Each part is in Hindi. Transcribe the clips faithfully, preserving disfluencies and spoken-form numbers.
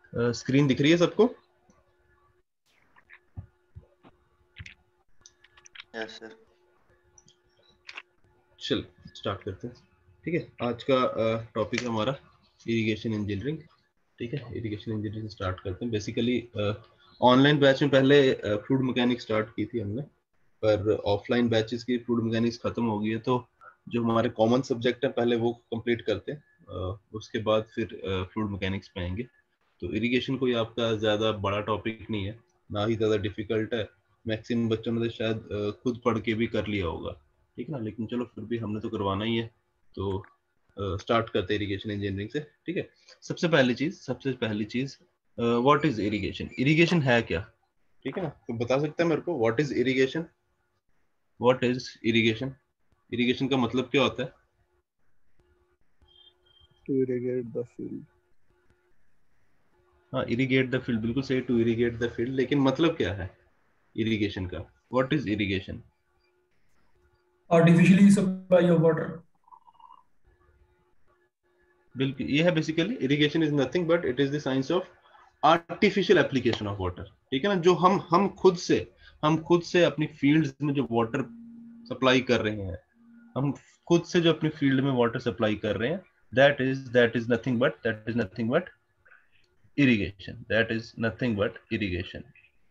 स्क्रीन दिख रही है सबको? Yes sir. चल स्टार्ट करते हैं। ठीक है, आज का टॉपिक है हमारा इरिगेशन इंजीनियरिंग। ठीक है, इरिगेशन इंजीनियरिंग स्टार्ट करते हैं। बेसिकली ऑनलाइन बैच में पहले फ्लूइड मैकेनिक्स स्टार्ट की थी हमने, पर ऑफलाइन बैचेस की फ्लूइड मैकेनिक्स खत्म हो गई है, तो जो हमारे कॉमन सब्जेक्ट है पहले वो कंप्लीट करते हैं, uh, उसके बाद फिर फ्लूइड मैकेनिक्स पे आएंगे। तो इरिगेशन कोई आपका ज़्यादा बड़ा टॉपिक नहीं है, ना ही ज़्यादा डिफिकल्ट है। मैक्सिमम बच्चों ने तो शायद uh, खुद पढ़ के भी कर लिया होगा, ठीक है ना, लेकिन चलो फिर भी हमने तो करवाना ही है, तो स्टार्ट uh, करते हैं इरिगेशन इंजीनियरिंग से। ठीक है, सबसे पहली चीज सबसे पहली चीज व्हाट इज इरिगेशन? इरिगेशन है क्या? ठीक है ना, तो बता सकते हैं मेरे को what is irrigation? What is irrigation? Irrigation का मतलब क्या होता है? To irrigate the field. हाँ, इरिगेट द फील्ड, बिल्कुल सही, टू इरिगेट द फील्ड, लेकिन मतलब क्या है इरिगेशन का? What is irrigation? Artificially supply of water. बिल्कुल, ये है basically irrigation is nothing but it is the science of artificial application of water. ठीक है ना, जो हम हम खुद से हम खुद से अपनी फील्ड्स में जो वाटर सप्लाई कर रहे हैं, हम खुद से जो अपनी फील्ड में वाटर सप्लाई कर रहे हैं, that is that is nothing but that is nothing but irrigation. That is nothing but irrigation.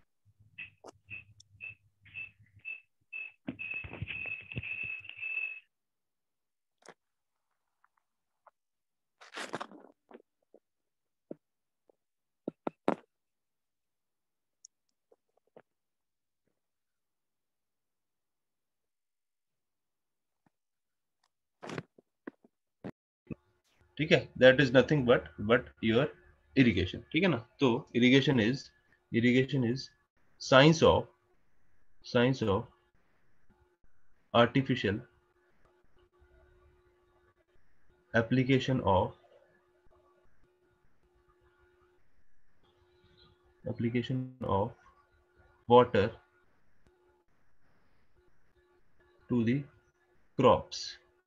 ठीक है, that is nothing but but your irrigation. ठीक है ना, तो irrigation is irrigation is science of science of artificial application of application of water to the crops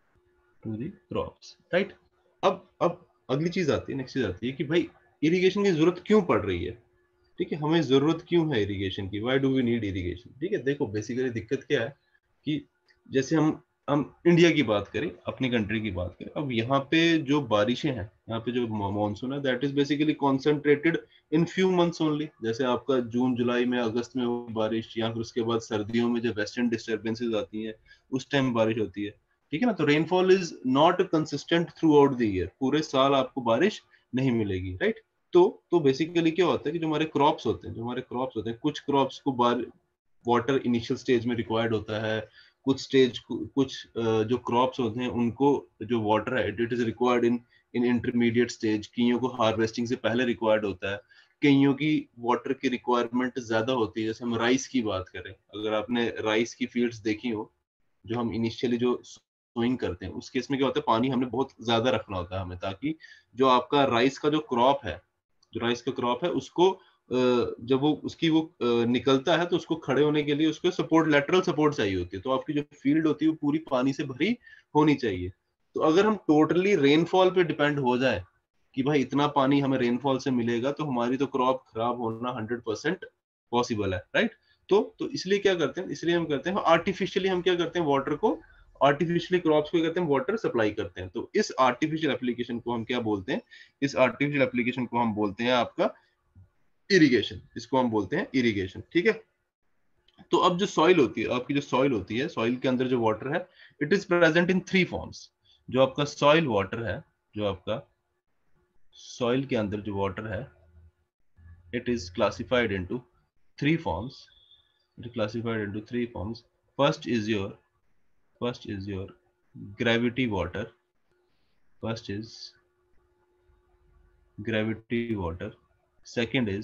to the crops right? अब अब अगली चीज आती है, नेक्स्ट चीज आती है कि भाई इरिगेशन की जरूरत क्यों पड़ रही है? ठीक है, हमें जरूरत क्यों है इरिगेशन की? Why do we need irrigation? ठीक है, देखो बेसिकली दिक्कत क्या है कि जैसे हम हम इंडिया की बात करें, अपनी कंट्री की बात करें, अब यहाँ पे जो बारिशें हैं, यहाँ पे जो मॉनसून है, that is basically concentrated in few months only. जैसे आपका जून जुलाई में अगस्त में वो बारिश, या फिर उसके बाद सर्दियों में जो वेस्टर्न डिस्टर्बेंसेज आती हैं उस टाइम बारिश होती है। ठीक है ना, तो rainfall is not consistent throughout the year, पूरे साल आपको बारिश नहीं मिलेगी, राइट? तो तो बेसिकली क्या होता है कि जो हमारे क्रॉप्स होते हैं जो हमारे क्रॉप्स होते हैं कुछ क्रॉप्स को बार वाटर इनिशियल स्टेज में रिक्वायर्ड होता है, कुछ स्टेज कुछ जो क्रॉप्स होते हैं उनको जो वाटर है it is required in in intermediate stage. कईयों को हार्वेस्टिंग से पहले रिक्वायर्ड होता है, कईयों की वाटर की रिक्वायरमेंट ज्यादा होती है। जैसे हम राइस की बात करें, अगर आपने राइस की फील्ड्स देखी हो, जो हम इनिशियली जो सोइंग करते हैं, उस केस में क्या होता है, पानी हमने बहुत ज्यादा रखना होता है हमें, ताकि जो आपका राइस का जो क्रॉप है जो राइस का क्रॉप है उसको जब वो उसकी वो निकलता है तो उसको खड़े होने के लिए उसको सपोर्ट, लेटरल सपोर्ट चाहिए होती है। तो आपकी जो फील्ड होती है वो पूरी पानी से भरी होनी चाहिए। तो अगर हम टोटली रेनफॉल पे डिपेंड हो जाए कि भाई इतना पानी हमें रेनफॉल से मिलेगा, तो हमारी तो क्रॉप खराब होना हंड्रेड परसेंट पॉसिबल है, राइट? तो तो इसलिए क्या करते हैं, इसलिए हम करते हैं आर्टिफिशियली, हम क्या करते हैं वाटर को आर्टिफिशियली क्रॉप्स को कहते हैं वाटर सप्लाई करते हैं। तो इस आर्टिफिशियल एप्लीकेशन को हम क्या बोलते हैं? इस आर्टिफिशियल एप्लीकेशन को हम बोलते हैं आपका इरिगेशन। इसको हम बोलते हैं इरिगेशन, ठीक है? तो अब जो सॉइल होती है, आपकी जो सॉइल होती है, सॉइल के अंदर जो वाटर है, it is present in three forms. जो आपका सॉइल वाटर है, जो आपका सॉइल के अंदर जो वाटर है, it is classified into three forms. It is classified into three forms. First is your first is your gravity water. First is gravity water. Second is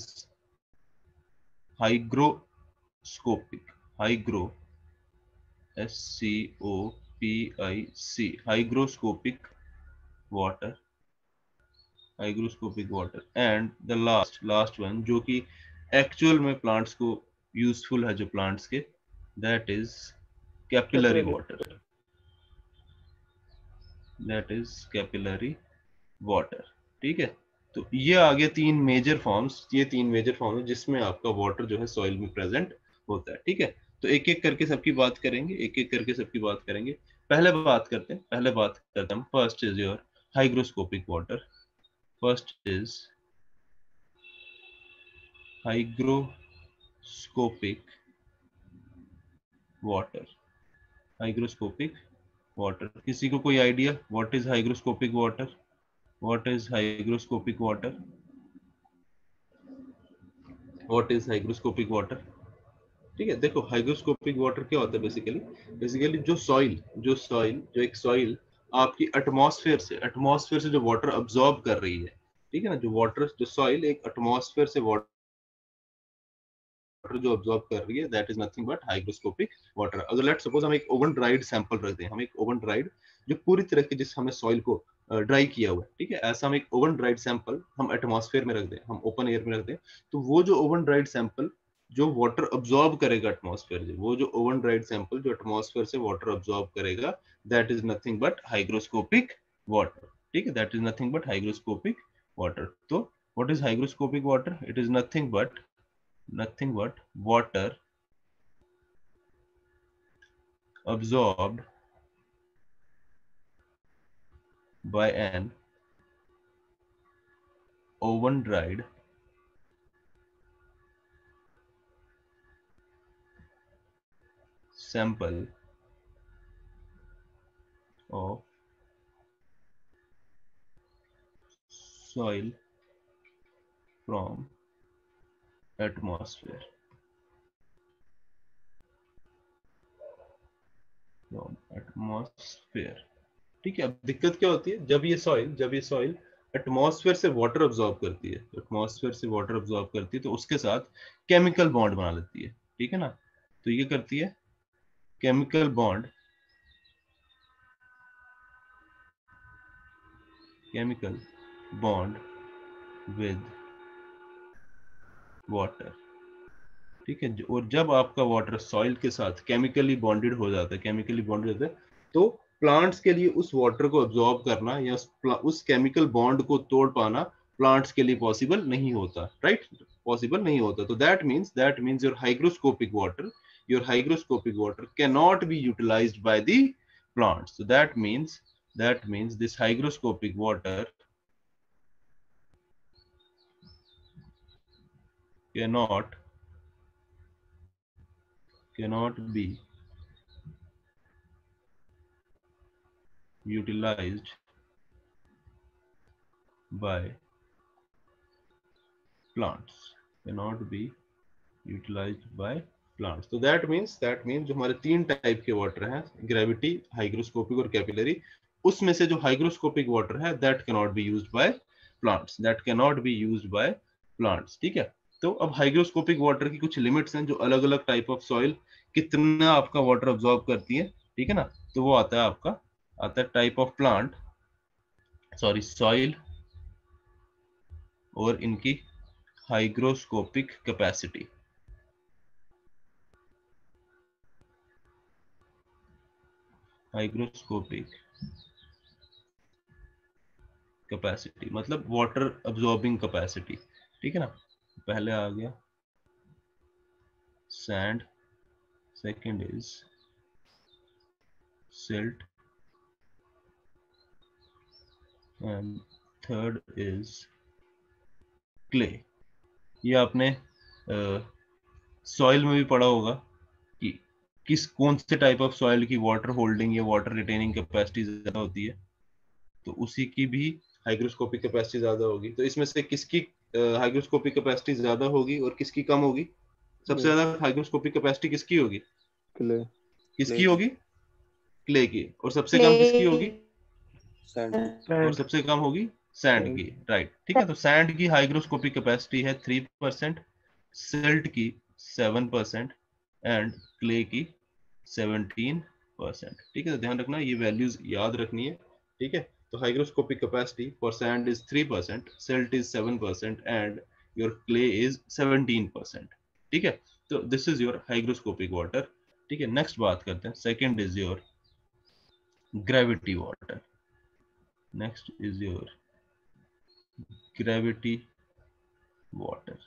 hygroscopic. Hygro, S C O P I C, hygroscopic water. Hygroscopic water. And the last last one जो कि एक्चुअल में प्लांट्स को यूजफुल है, जो प्लांट्स के, that is capillary water. That is capillary water. ठीक है, तो ये आ गया तीन मेजर फॉर्म्स, ये तीन मेजर फॉर्म्स जिसमें आपका वाटर जो है सॉइल में प्रेजेंट होता है। ठीक है, तो एक एक करके सबकी बात करेंगे, एक एक करके सबकी बात करेंगे। पहले बात करते हैं पहले बात करते हैं first is your hygroscopic water. First is hygroscopic water. Hygroscopic water, किसी को कोई idea what is hygroscopic water? What is hygroscopic water? What is hygroscopic water? ठीक है, देखो हाइग्रोस्कोपिक वाटर क्या होता है बेसिकली। बेसिकली जो सॉइल जो सॉइल जो एक सॉइल आपकी एटमॉस्फेयर से एटमॉस्फेयर से जो वाटर अब्सॉर्ब कर रही है, ठीक है ना, जो वाटर जो सॉइल एक एटमॉस्फेयर से वाटर जो अब्सॉर्ब कर रही है, that is nothing but hygroscopic water. अगर लेट्स सपोज हम एक ओवन ड्राइड सैंपल रखते हैं, हम एक ओवन ड्राइड जो पूरी तरह के जिस हमने सॉइल को ड्राई किया हुआ है, ठीक है, ऐसा हम एक ओवन ड्राइड सैंपल हम एटमॉस्फेयर में रख दें, हम ओपन एयर में रख दें, तो वो जो ओवन ड्राइड सैंपल जो वाटर अब्सॉर्ब करेगा एटमॉस्फेयर से, वो जो ओवन ड्राइड सैंपल जो एटमॉस्फेयर से वाटर अब्सॉर्ब करेगा, that is nothing but hygroscopic water. ठीक है, that is nothing but hygroscopic water. तो what is hygroscopic water? It is nothing but nothing but water absorbed by an oven dried sample of soil from atmosphere from atmosphere। ठीक है, अब दिक्कत क्या होती है, जब ये सॉइल जब ये सॉइल एटमॉस्फेयर से वाटर अब्सॉर्ब करती है एटमॉस्फेयर से वाटर अब्सॉर्ब करती है तो उसके साथ केमिकल बॉन्ड बना लेती है। ठीक है ना, तो ये करती है chemical bond chemical bond with water. ठीक है, और जब आपका वाटर सॉइल के साथ केमिकली बॉन्डेड हो जाता है केमिकली बॉन्डेड होता है तो प्लांट्स के लिए उस वाटर को अब्सॉर्ब करना या उस केमिकल बॉन्ड को तोड़ पाना प्लांट्स के लिए पॉसिबल नहीं होता, राइट, पॉसिबल नहीं होता। तो that means that means your hygroscopic water your hygroscopic water can not be utilized by the plants. So that means that means this hygroscopic water cannot cannot be utilized by plants cannot be utilized by plants। तो that means that means जो हमारे तीन टाइप के वाटर हैं, ग्रेविटी, हाइग्रोस्कोपिक और कैपिलरी, उसमें से जो हाइग्रोस्कोपिक वाटर है that cannot be used by plants that cannot be used by plants। ठीक है, तो अब हाइग्रोस्कोपिक वाटर की कुछ लिमिट्स हैं, जो अलग अलग टाइप ऑफ सॉइल कितना आपका वाटर अब्सॉर्ब करती है। ठीक है ना, तो वो आता है आपका आता है type of plant sorry soil और इनकी हाइग्रोस्कोपिक कैपेसिटी। हाइग्रोस्कोपिक कैपेसिटी मतलब वाटर अब्सॉर्बिंग कैपेसिटी। ठीक है ना, पहले आ गया sand, second is silt and third is clay. ये आपने सॉइल में भी पढ़ा होगा कि किस कौन से टाइप ऑफ सॉइल की वाटर होल्डिंग या वाटर रिटेनिंग कैपेसिटी ज्यादा होती है, तो उसी की भी हाइग्रोस्कोपिक कैपेसिटी ज्यादा होगी। तो इसमें से किसकी हाइग्रोस्कोपिक कैपेसिटी ज्यादा होगी और किसकी कम होगी? सबसे ज्यादा हाइग्रोस्कोपिक कैपेसिटी किसकी होगी? क्ले किसकी होगी? क्ले की। और सबसे कम किसकी होगी? सैंड और सबसे कम होगी सैंड की, राइट। ठीक है, तो सैंड की हाइग्रोस्कोपिक कैपेसिटी है थ्री परसेंट, सिल्ट की सेवन परसेंट एंड क्ले की सेवनटीन परसेंट। ठीक है, तो ध्यान रखना, ये वैल्यूज याद रखनी है। ठीक है, तो hygroscopic capacity for sand is three percent, silt is seven percent and your clay is seventeen percent. ठीक है, तो this is your hygroscopic water. ठीक है, नेक्स्ट बात करते हैं, second is your gravity water. Next is your gravity water,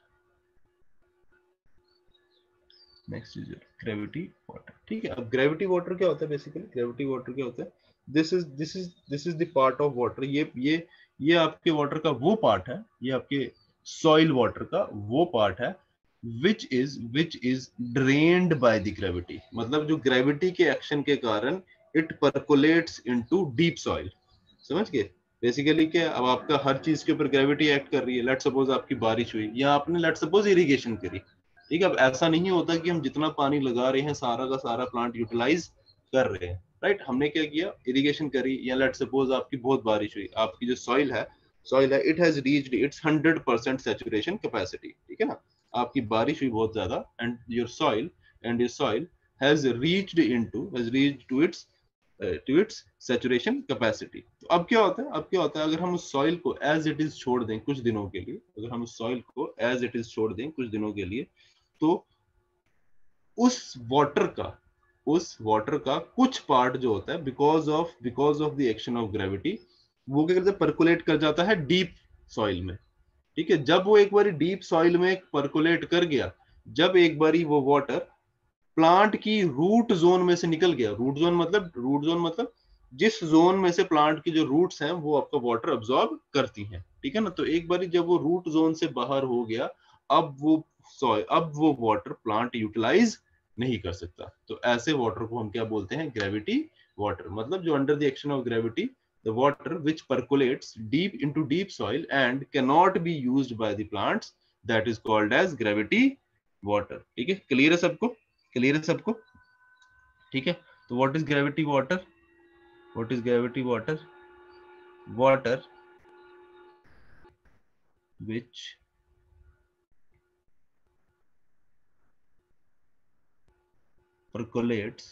next is your gravity water. ठीक है, अब ग्रेविटी वाटर क्या होता है? बेसिकली ग्रेविटी वाटर क्या होता है? This is this is this is the part of water. ये ये ये आपके वाटर का वो पार्ट है, ये आपके सॉइल वाटर का वो पार्ट है which is which is drained by the gravity. मतलब जो ग्रेविटी के एक्शन के कारण it percolates into deep soil. समझ गए? बेसिकली क्या, अब आपका हर चीज के ऊपर ग्रेविटी एक्ट कर रही है। लेट सपोज आपकी बारिश हुई या आपने लेट सपोज इरिगेशन करी। ठीक है, अब ऐसा नहीं होता कि हम जितना पानी लगा रहे हैं सारा का सारा प्लांट यूटिलाइज कर रहे हैं, राइट? हमने क्या किया, इरिगेशन करी, या लेट सपोज आपकी बहुत बारिश हुई, आपकी जो सॉइल है सॉइल है it has reached its hundred percent saturation capacity. ठीक है ना, आपकी बारिश हुई बहुत ज्यादा and your soil and your soil has reached into has reached to its to its saturation capacity. तो अब क्या होता है अब क्या होता है अगर हम उस सॉइल को एज इट इज छोड़ दें कुछ दिनों के लिए, अगर हम उस सॉइल को एज इट इज छोड़ दें कुछ दिनों के लिए, तो उस वाटर का उस वाटर का कुछ पार्ट जो होता है because of because of the action of gravity, वो क्या करता है, परकुलेट कर जाता है डीप सॉइल में। ठीक है, जब वो एक बारी डीप सॉइल में परकुलेट कर गया, जब एक बारी वो वाटर प्लांट की रूट जोन में से निकल गया, रूट जोन मतलब रूट जोन मतलब जिस जोन में से प्लांट की जो रूट्स हैं वो आपका वाटर अब्सॉर्ब करती हैं। ठीक है ना, तो एक बारी जब वो रूट जोन से बाहर हो गया, अब वो सॉइल अब वो वाटर प्लांट यूटिलाइज नहीं कर सकता। तो ऐसे वाटर को हम क्या बोलते हैं? Gravity water. मतलब जो under the action of gravity the water which percolates deep into deep soil and cannot be used by the plants, that is called as gravity water। ठीक है, क्लियर है सबको? क्लियर है सबको? ठीक है, तो what is gravity water? What is gravity water? Water which percolates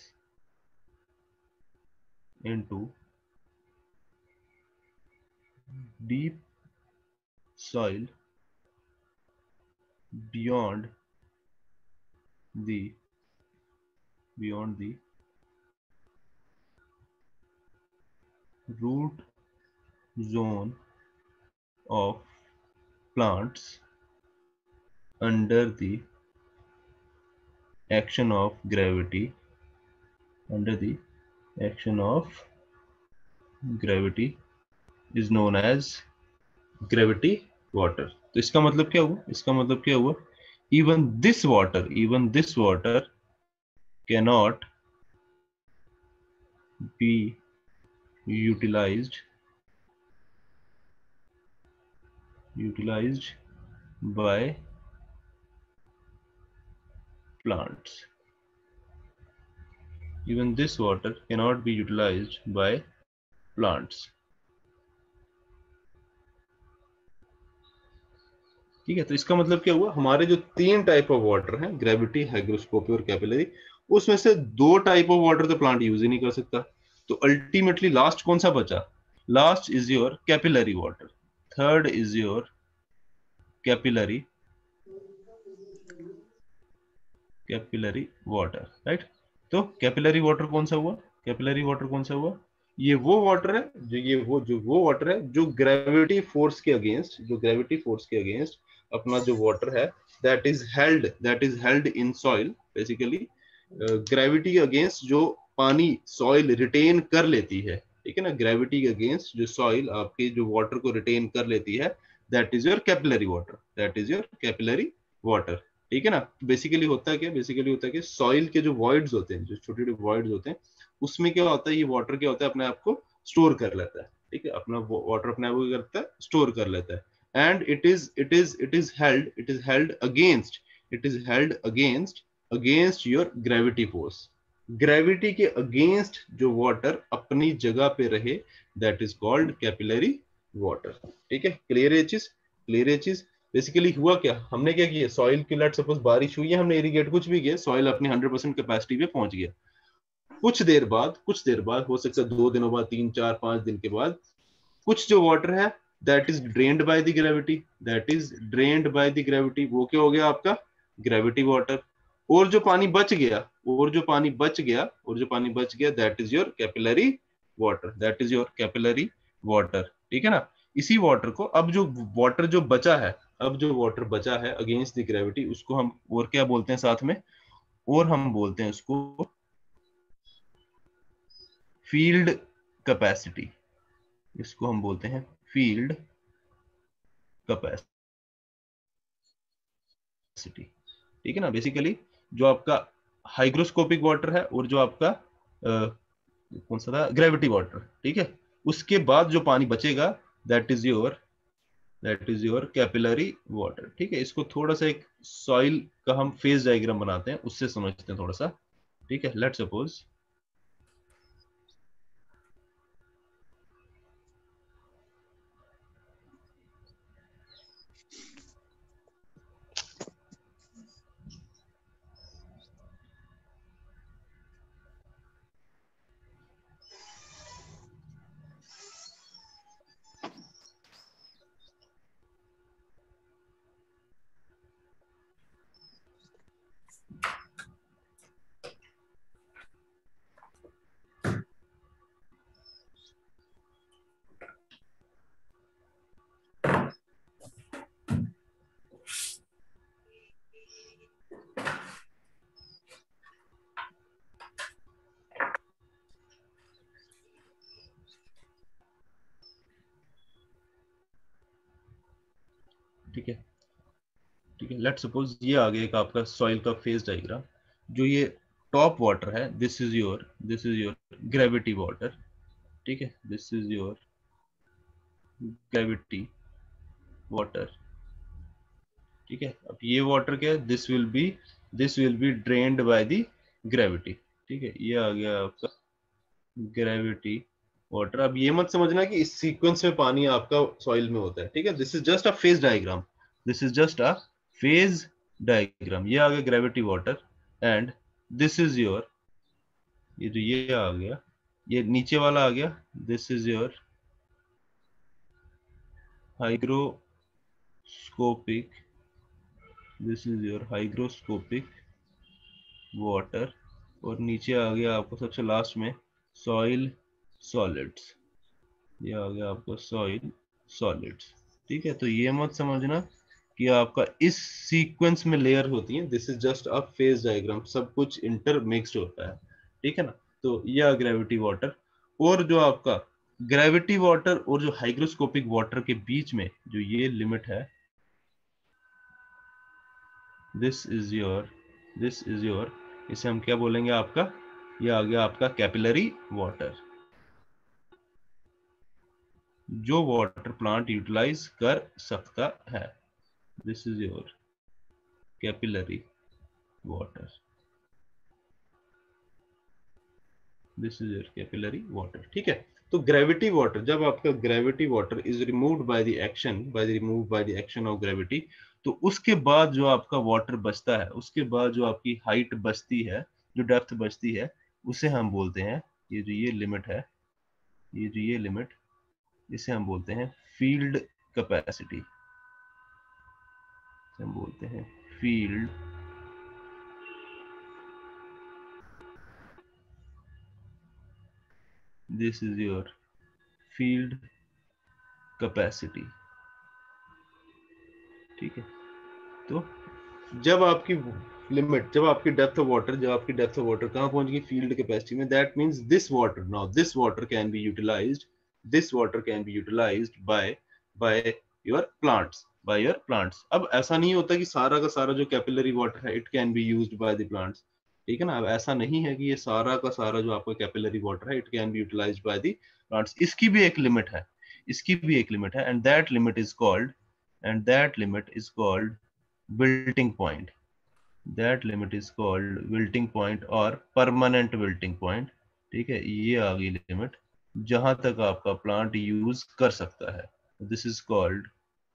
into deep soil beyond the beyond the root zone of plants under the action of gravity under the action of gravity is known as gravity water। तो इसका मतलब क्या हुआ? इसका मतलब क्या हुआ? even this water even this water cannot be utilized utilized by plants even this water cannot be utilized by plants। ठीक है, तो इसका मतलब क्या हुआ? हमारे जो तीन टाइप ऑफ वाटर हैं, ग्रेविटी, हाइग्रोस्कोपिक और कैपिलरी, उसमें से दो टाइप ऑफ वाटर तो प्लांट यूज ही नहीं कर सकता। तो अल्टीमेटली लास्ट कौन सा बचा? Last is your capillary water. Third is your capillary capillary water, right? तो कैपिलरी वाटर कौन सा हुआ? कैपिलरी वाटर कौन सा हुआ? ये वो वाटर है जो ये वो जो वो वाटर है जो ग्रेविटी फोर्स के अगेंस्ट जो ग्रेविटी फोर्स के अगेंस्ट अपना जो वाटर है that is held that is held in soil. Basically gravity के अगेंस्ट जो पानी सॉइल रिटेन कर लेती है, ठीक है ना, ग्रेविटी के अगेंस्ट जो सॉइल आपके जो वाटर को रिटेन कर लेती है, that is your capillary water that is your capillary water. ठीक है ना, बेसिकली होता है क्या बेसिकली होता है कि सॉइल के जो वॉइड्स होते हैं, जो छोटे छोटे वॉइड्स होते हैं, उसमें क्या होता है, ये वाटर क्या होता है, अपने आप को स्टोर कर लेता है। ठीक है, अपना वाटर अपने आप को करता है, स्टोर कर लेता है। And it is it is it is held it is held against it is held against against your gravity force. Gravity के अगेंस्ट जो वाटर अपनी जगह पे रहे, that is called capillary water. ठीक है, क्लियर है चीज? क्लियर है चीज? बेसिकली हुआ क्या, हमने क्या किया, सॉइल की लेट सपोज बारिश हुई है, हमने इरिगेट कुछ भी किया, सॉइल अपनी हंड्रेड परसेंट कैपेसिटी पे पहुंच गया। कुछ देर बाद कुछ देर बाद हो सकता है दो दिनों बाद, तीन चार पांच दिन के बाद, कुछ जो वाटर है that is drained by the gravity that is drained by the gravity वो क्या हो गया आपका? Gravity water. और जो पानी बच गया और जो पानी बच गया और जो पानी बच गया that is your capillary water that is your capillary water. ठीक है ना, इसी वाटर को, अब जो वाटर जो बचा है, अब जो वाटर बचा है अगेंस्ट द ग्रेविटी, उसको हम और क्या बोलते हैं साथ में, और हम बोलते हैं उसको फील्ड कैपेसिटी। इसको हम बोलते हैं फील्ड कैपेसिटी। ठीक है ना। बेसिकली जो आपका हाइग्रोस्कोपिक वाटर है और जो आपका आ, कौन सा था, ग्रेविटी वाटर, ठीक है, उसके बाद जो पानी बचेगा that is your that is your capillary water. ठीक है। इसको थोड़ा सा एक सॉइल का हम फेज डायग्राम बनाते हैं, उससे समझते हैं थोड़ा सा। ठीक है। लेट्स सपोज ठीक है ठीक है लेट्स सपोज ये आ गया एक आपका सॉइल का फेज डायग्राम। जो ये टॉप वाटर है, this is your this is your gravity water. ठीक है। This is your gravity water. ठीक है। अब ये वाटर क्या है, this will be this will be drained by the gravity. ठीक है। ये आ गया आपका ग्रेविटी वाटर। अब ये मत समझना कि इस सीक्वेंस में पानी आपका सॉइल में होता है। ठीक है। This is just a phase diagram this is just a phase diagram. ये आ गया gravity water and this is your, ये जो ये आ गया, ये नीचे वाला आ गया, this is your hygroscopic this is your hygroscopic water. और नीचे आ गया आपको सबसे लास्ट में सॉइल सॉलिड्स। ये आ गया आपका सॉइल सॉलिड्स। ठीक है। तो ये मत समझना कि आपका इस सीक्वेंस में लेयर होती है, this is just a phase diagram, सब कुछ इंटरमिक्स्ड होता है। ठीक है ना। तो ये ग्रेविटी वाटर, और जो आपका ग्रेविटी वाटर और जो हाइग्रोस्कोपिक वाटर के बीच में जो ये लिमिट है, this is your this is your इसे हम क्या बोलेंगे, आपका ये आ गया आपका कैपिलरी वाटर, जो वाटर प्लांट यूटिलाइज कर सकता है। This is your capillary water this is your capillary water. ठीक है। तो ग्रेविटी वाटर, जब आपका gravity water is removed by the action by the remove by the action of gravity, तो उसके बाद जो आपका वाटर बचता है, उसके बाद जो आपकी हाइट बचती है, जो डेप्थ बचती है, उसे हम बोलते हैं, ये जो ये लिमिट है, ये जो ये लिमिट, इसे हम बोलते हैं फील्ड कैपेसिटी। हम बोलते हैं field this is your field capacity. ठीक है। तो जब आपकी लिमिट, जब आपकी डेप्थ ऑफ वाटर जब आपकी डेप्थ ऑफ वाटर कहां पहुंच गई, फील्ड कैपेसिटी में, that means this water, now this water can be utilized this water can be utilized by by your plants by your plants. अब ऐसा नहीं होता कि सारा का सारा जो कैपिलरी वाटर है it can be used by the plants. ठीक है ना। अब ऐसा नहीं है कि ये सारा का सारा जो आपका कैपिलरी वाटर है it can be utilized by the plants. इसकी भी एक लिमिट है इसकी भी एक लिमिट है and that limit is called and that limit is called wilting point. That limit is called wilting point और permanent wilting point। ठीक है। ये आ गई लिमिट जहां तक आपका प्लांट यूज कर सकता है। This is called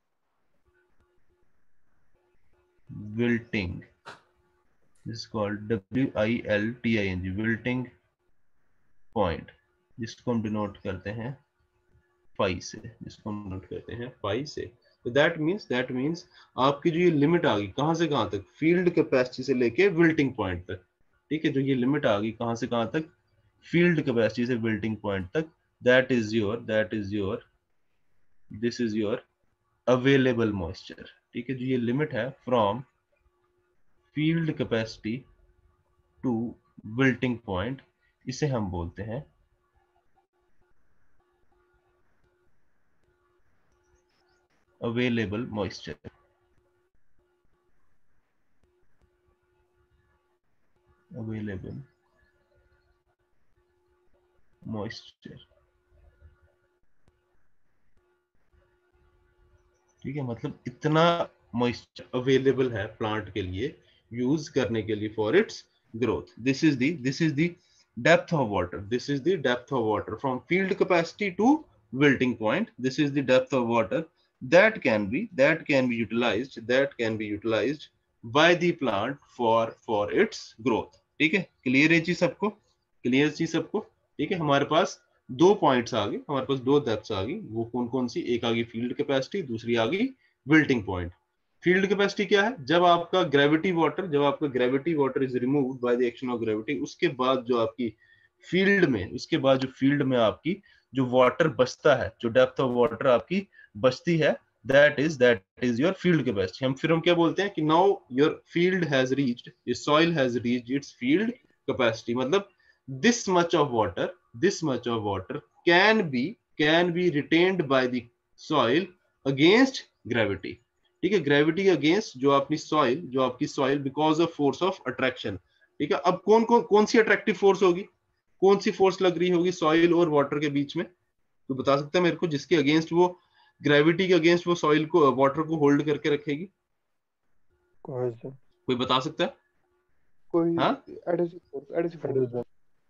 wilting this is called W I L T I N G wilting point, जिसको हम डिनोट करते हैं फाई से जिसको हम डिनोट करते हैं फाई से। तो दैट मींस दैट मींस आपकी जो ये लिमिट आ गई कहां से कहां तक, फील्ड कैपेसिटी से लेके विल्टिंग पॉइंट तक। ठीक है। जो ये लिमिट आ गई कहां से कहां तक, फील्ड कैपेसिटी से विल्टिंग पॉइंट तक, that is your that is your this is your available moisture, ठीक है, जो ये लिमिट है from field capacity to wilting point, इसे हम बोलते हैं अवेलेबल मॉइस्चर। अवेलेबल मॉइस्चर, ठीक है, मतलब इतना मॉइस्चर अवेलेबल है प्लांट के लिए यूज करने के लिए for its growth. This is the this is the depth of water, this is the depth of water from field capacity to wilting point. This is the depth of water that can be that can be utilized that can be utilized by the plant for for its growth। ठीक है, क्लियर है चीज सबको? क्लियर चीज सबको? ठीक है, हमारे पास दो पॉइंट्स आ गए, हमारे पास दो डेप्थ्स आ गई। वो कौन कौन सी? एक आ गई फील्ड कैपेसिटी, दूसरी आ गई विल्टिंग पॉइंट। फील्ड कैपेसिटी क्या है? जब आपका ग्रेविटी वाटर जब आपका gravity water is removed by the action of gravity, उसके बाद जो आपकी फील्ड में उसके बाद जो फील्ड में आपकी जो वाटर बचता है, जो डेप्थ ऑफ वाटर आपकी बचती है, that is that is your field capacity. हम फिर हम क्या बोलते हैं कि now your field has reached, your soil has reached its field capacity. मतलब this much of water this much of water can be can be retained by the soil against gravity. ठीक है, ग्रेविटी अगेंस्ट जो आपकी सॉइल जो आपकी soil because of force of attraction. ठीक है, अब कौन कौन कौन सी अट्रैक्टिव फोर्स होगी? कौन सी फोर्स लग रही होगी सॉइल और वाटर के बीच में? तो बता सकता है मेरे को, जिसके अगेंस्ट वो ग्रेविटी के अगेंस्ट वो सॉइल को वाटर को होल्ड करके रखेगी? कोहेजन। कोई बता सकता है? कोई हाँ, adhesive force, adhesive force.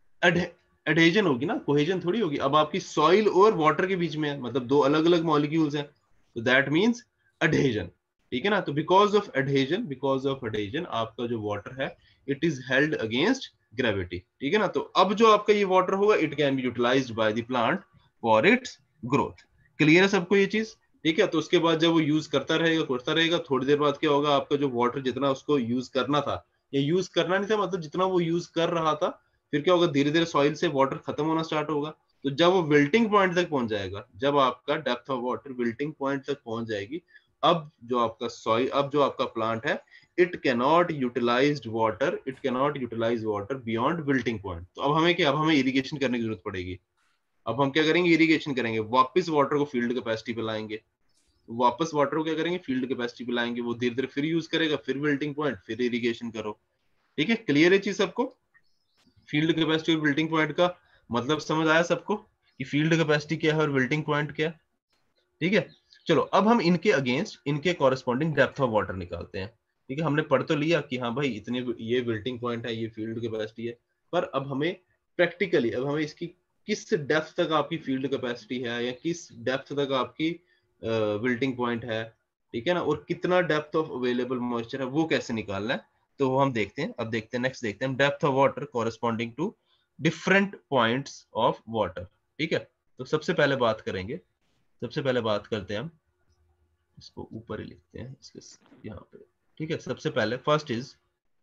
Adhesion होगी ना, कोहेजन थोड़ी होगी। अब आपकी सॉइल और वाटर के बीच में है, मतलब दो अलग अलग मॉलिक्यूल्स हैं, तो दैट मींस एडहेजन। ठीक है ना, तो because of adhesion because of adhesion आपका जो वाटर है it is held against gravity. ठीक है ना, तो अब जो आपका ये वाटर होगा it can be utilized by the plant for its growth. Clear है सबको ये चीज? ठीक है, तो उसके बाद जब वो यूज करता रहेगा करता रहेगा थोड़ी देर बाद क्या होगा, आपका जो वाटर जितना उसको यूज करना था या यूज करना नहीं था, मतलब जितना वो यूज कर रहा था, फिर क्या होगा, धीरे धीरे सॉइल से वाटर खत्म होना स्टार्ट होगा। तो जब वो विल्टिंग पॉइंट तक पहुंच जाएगा, जब आपका depth of water wilting point तक पहुंच जाएगी, अब जो आपका सॉइल अब जो आपका प्लांट है it cannot utilize water it cannot utilize water beyond wilting point. तो अब हमें क्या अब हमें इरिगेशन करने की जरूरत पड़ेगी। अब हम क्या करेंगे? इरिगेशन करेंगे, वापस वाटर को फील्ड कैपेसिटी पे लाएंगे, वापस वाटर को क्या करेंगे? फील्ड कैपेसिटी पे लाएंगे, वो धीरे धीरे फिर यूज करेगा, फिर विल्टिंग पॉइंट, फिर इरिगेशन करो। ठीक है, क्लियर है चीज सबको? फील्ड कैपेसिटी और विल्टिंग पॉइंट का मतलब समझ आया सबको कि फील्ड कैपेसिटी क्या है और विल्टिंग पॉइंट क्या है? ठीक है, चलो अब हम इनके अगेंस्ट इनके कॉरेस्पॉन्डिंग डेप्थ ऑफ वाटर निकालते हैं। ठीक है, हमने पढ़ तो लिया कि हाँ भाई इतने ये विल्टिंग पॉइंट है, ये फील्ड कैपेसिटी है, पर अब हमें प्रैक्टिकली अब हमें इसकी किस डेप्थ तक आपकी फील्ड कैपेसिटी है या किस डेप्थ तक आपकी विल्टिंग पॉइंट है, ठीक है ना, और कितना डेप्थ ऑफ अवेलेबल मॉइस्चर है, वो कैसे निकालना है, तो वो हम देखते हैं। अब देखते हैं नेक्स्ट देखते हैं depth of water corresponding to different points of water. ठीक है, तो सबसे पहले बात करेंगे सबसे पहले बात करते हैं हम, इसको ऊपर ही लिखते हैं इसके यहाँ पे। ठीक है, सबसे पहले first is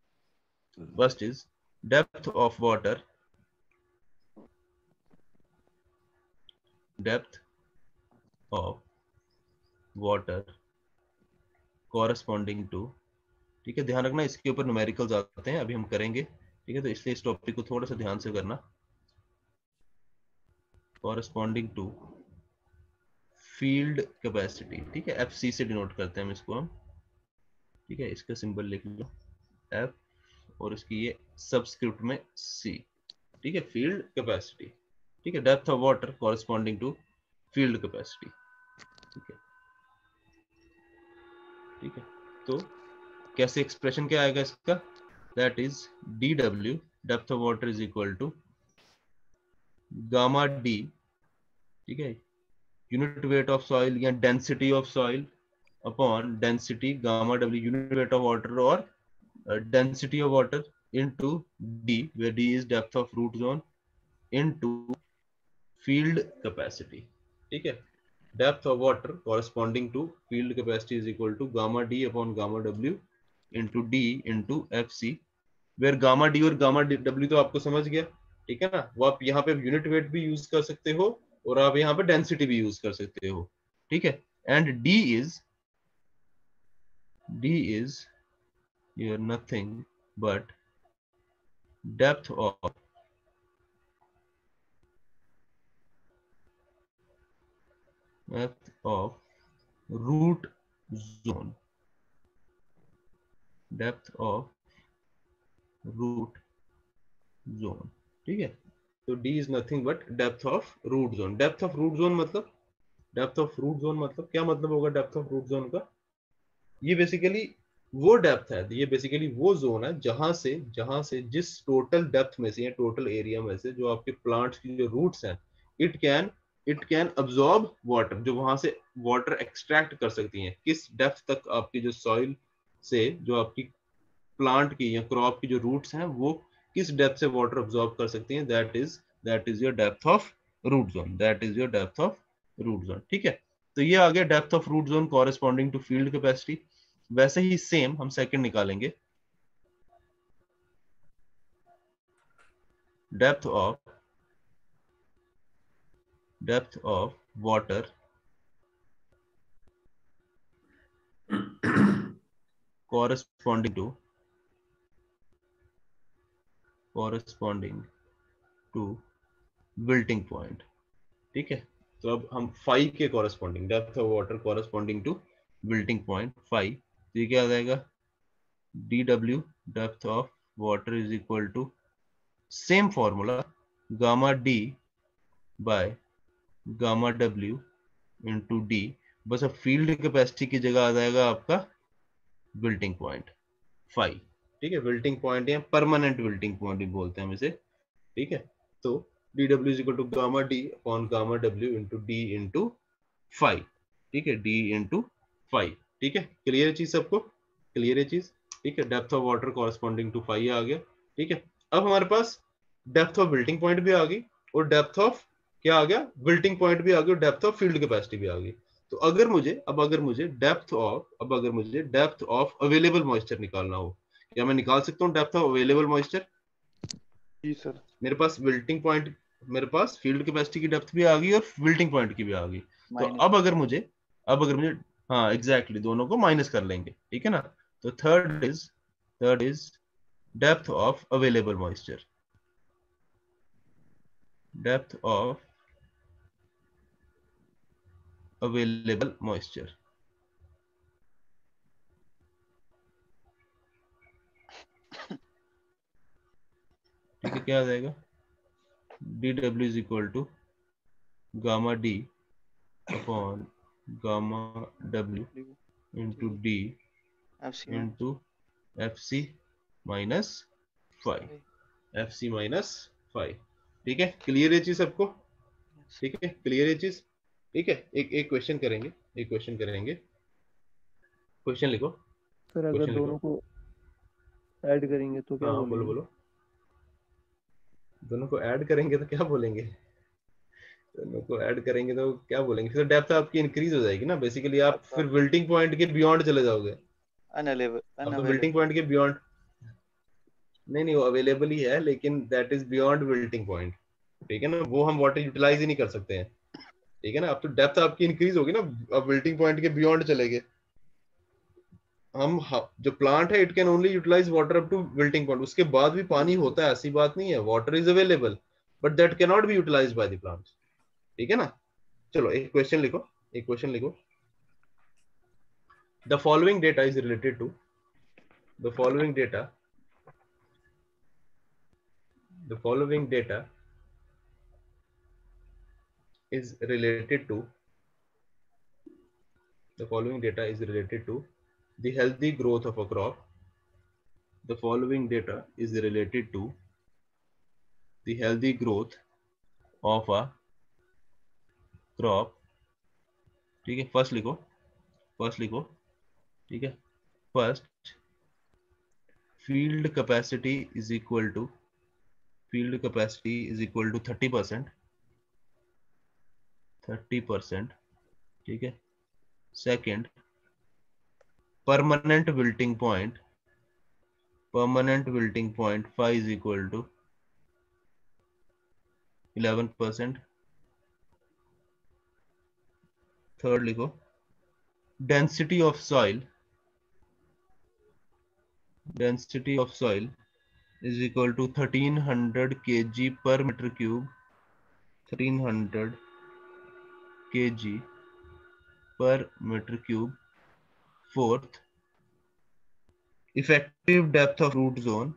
first is depth of water depth of water corresponding to, ठीक है, ध्यान रखना इसके ऊपर न्यूमेरिकल्स आते हैं, अभी हम करेंगे। ठीक है, तो इसलिए इस टॉपिक को थोड़ा सा ध्यान से करना। कॉरेस्पॉन्डिंग टू फील्ड कैपेसिटी, ठीक है, एफ सी से डिनोट करते हैं हम इसको हम। ठीक है, इसका सिंबल लिख लो एफ और इसकी ये सबस्क्रिप्ट में सी। ठीक है, फील्ड कैपेसिटी। ठीक है, depth of water corresponding to field capacity. ठीक है, ठीक है, तो कैसे एक्सप्रेशन क्या आएगा इसका? That is D W depth of water is equal to gamma D, ठीक है, यूनिट वेट ऑफ सॉइल या density of soil upon density gamma W unit weight of water और density of water into d where d is depth of root zone into field capacity। ठीक है, depth of water corresponding to field capacity is equal to gamma d upon gamma w into d into fc where gamma d और gamma w तो आपको समझ गया। ठीक है ना, वो आप यहाँ पे यूनिट वेट भी यूज कर सकते हो और आप यहाँ पे डेंसिटी भी यूज कर सकते हो। ठीक है, and D is D is your nothing but depth of depth of root zone, depth of root zone. ठीक है, तो d is nothing but depth of root zone. Depth of root zone मतलब डेप्थ ऑफ रूट जोन मतलब क्या मतलब होगा डेप्थ ऑफ रूट जोन का? ये बेसिकली वो डेप्थ है, ये बेसिकली वो जोन है जहां से जहां से जिस टोटल डेप्थ में से या टोटल एरिया में से जो आपके प्लांट्स की जो रूट्स हैं, it can it can absorb water, जो वहां से वाटर एक्सट्रैक्ट कर सकती हैं। किस डेप्थ तक आपकी जो सॉइल से जो आपकी प्लांट की या क्रॉप की जो रूट्स हैं वो किस डेप्थ से वाटर अब्सॉर्ब कर सकती हैं, that is that is your depth of root zone, that is your depth of root zone. ठीक है, तो ये आ गया depth of root zone corresponding to field capacity. वैसे ही सेम हम सेकंड निकालेंगे, depth of depth of water corresponding to corresponding to wilting point। ठीक है, तो अब हम फाइव के corresponding depth of water corresponding to wilting point five, तो ये क्या आ जाएगा, D W depth of water is equal to same formula gamma D by gamma W into D, बस अब फील्ड कैपेसिटी की जगह आ जाएगा आपका विल्टिंग पॉइंट फाइव। ठीक है, विल्टिंग पॉइंट या परमानेंट विल्टिंग पॉइंट भी बोलते हैं हम इसे। ठीक है, तो D W is equal to gamma D upon gamma W into D into five. ठीक है, डी इंटू फाइव। ठीक है, क्लियर है चीज सबको? क्लियर है चीज? ठीक है, depth of water corresponding to five आ गया। ठीक है, अब हमारे पास डेप्थ ऑफ विल्टिंग पॉइंट भी आ गई और डेप्थ ऑफ क्या आ गया, विल्टिंग पॉइंट भी आ गई और डेप्थ ऑफ फील्ड कैपेसिटी भी आ गई। तो अगर मुझे अब अगर मुझे डेप्थ ऑफ अब अगर मुझे डेप्थ ऑफ अवेलेबल मॉइस्चर निकालना हो, क्या मैं निकाल सकता हूँ डेप्थ ऑफ अवेलेबल मॉइस्चर? जी सर। मेरे पास विल्टिंग पॉइंट, मेरे पास फील्ड कैपेसिटी की डेप्थ भी आ गई और विल्टिंग पॉइंट की भी आ गई। तो माइनस अब अगर मुझे अब अगर मुझे हाँ एग्जैक्टली exactly, दोनों को माइनस कर लेंगे। ठीक है ना, तो third is third is depth of available moisture, depth of available moisture. ठीक है, क्या आ जाएगा, D W is equal to gamma D upon gamma W into D FC into F C minus five, F C minus five. ठीक है, क्लियर है चीज सबको? ठीक है, क्लियर है चीज? ठीक है, एक एक क्वेश्चन करेंगे, एक क्वेश्चन करेंगे, क्वेश्चन लिखो, सर अगर क्वेश्चन लिखो। दोनों को ऐड करेंगे तो क्या हाँ बोलो बोलेंगे? बोलो, दोनों को ऐड करेंगे तो क्या बोलेंगे? दोनों को ऐड करेंगे तो क्या बोलेंगे, फिर डेप्थ आपकी इंक्रीज हो जाएगी ना, बेसिकली आप फिर विल्टिंग पॉइंट के बियॉन्ड चले जाओगे। अनअवेलेबल अब तो विल्टिंग पॉइंट के बियॉन्ड नहीं नहीं वो अवेलेबल ही है, लेकिन that is beyond wilting point. ठीक है ना, वो हम वाटर यूटिलाइज ही नहीं कर सकते हैं। ठीक है ना, अब तो डेप्थ आपकी इंक्रीज होगी ना, अब विल्टिंग पॉइंट के बियॉन्ड चले गए हम। जो प्लांट है it can only utilize water up to wilting point, उसके बाद भी पानी होता है, ऐसी बात नहीं है, water is available but that can not be utilize by the plant. ठीक है ना, चलो एक क्वेश्चन लिखो, एक क्वेश्चन लिखो। The following data is related to the following data the following data is related to the following data is related to the healthy growth of a crop. The following data is related to the healthy growth of a crop। ठीक है, फर्स्ट लिखो, फर्स्ट लिखो। ठीक है, first field capacity is equal to field capacity is equal to thirty percent thirty percent. ठीक है, second permanent wilting point permanent wilting point phi is equal to eleven percent। Third लिखो, density of soil, density of soil is equal to thirteen hundred kg per meter cube, thirteen hundred kg per meter cube. Fourth, effective depth of root zone,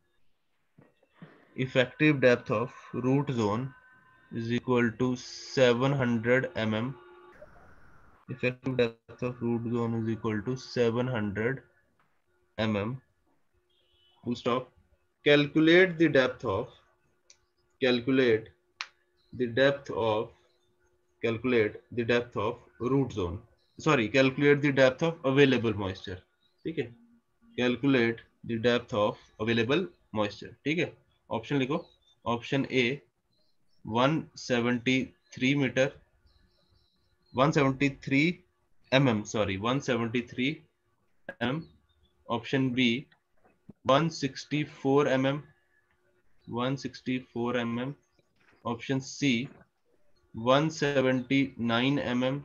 effective depth of root zone is equal to seven hundred millimeters. Effective depth of root zone is equal to seven hundred millimeters. Full stop. Calculate the depth of, calculate the depth of, calculate the depth of root zone. Sorry, calculate the depth of available moisture. ठीक है, calculate the depth of available moisture. ठीक है, ऑप्शन लिखो. Option A one seventy-three metre, one seventy-three mm, sorry, one seventy-three mm. Option B one sixty-four mm, one sixty-four mm. Option C one seventy-nine mm.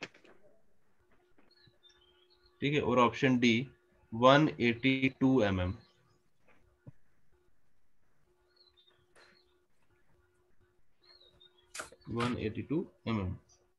ठीक है, और option D one eighty-two mm. one eighty-two mm.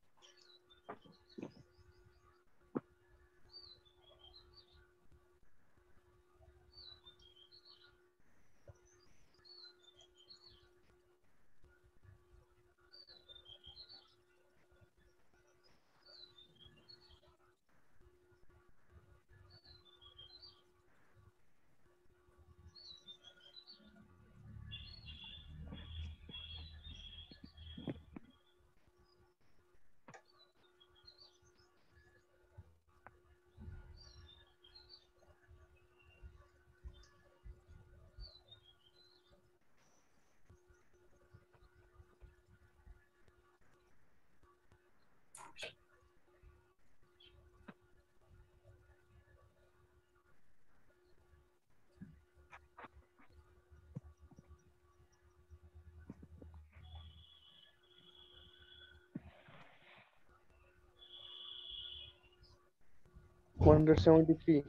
one seventy-three.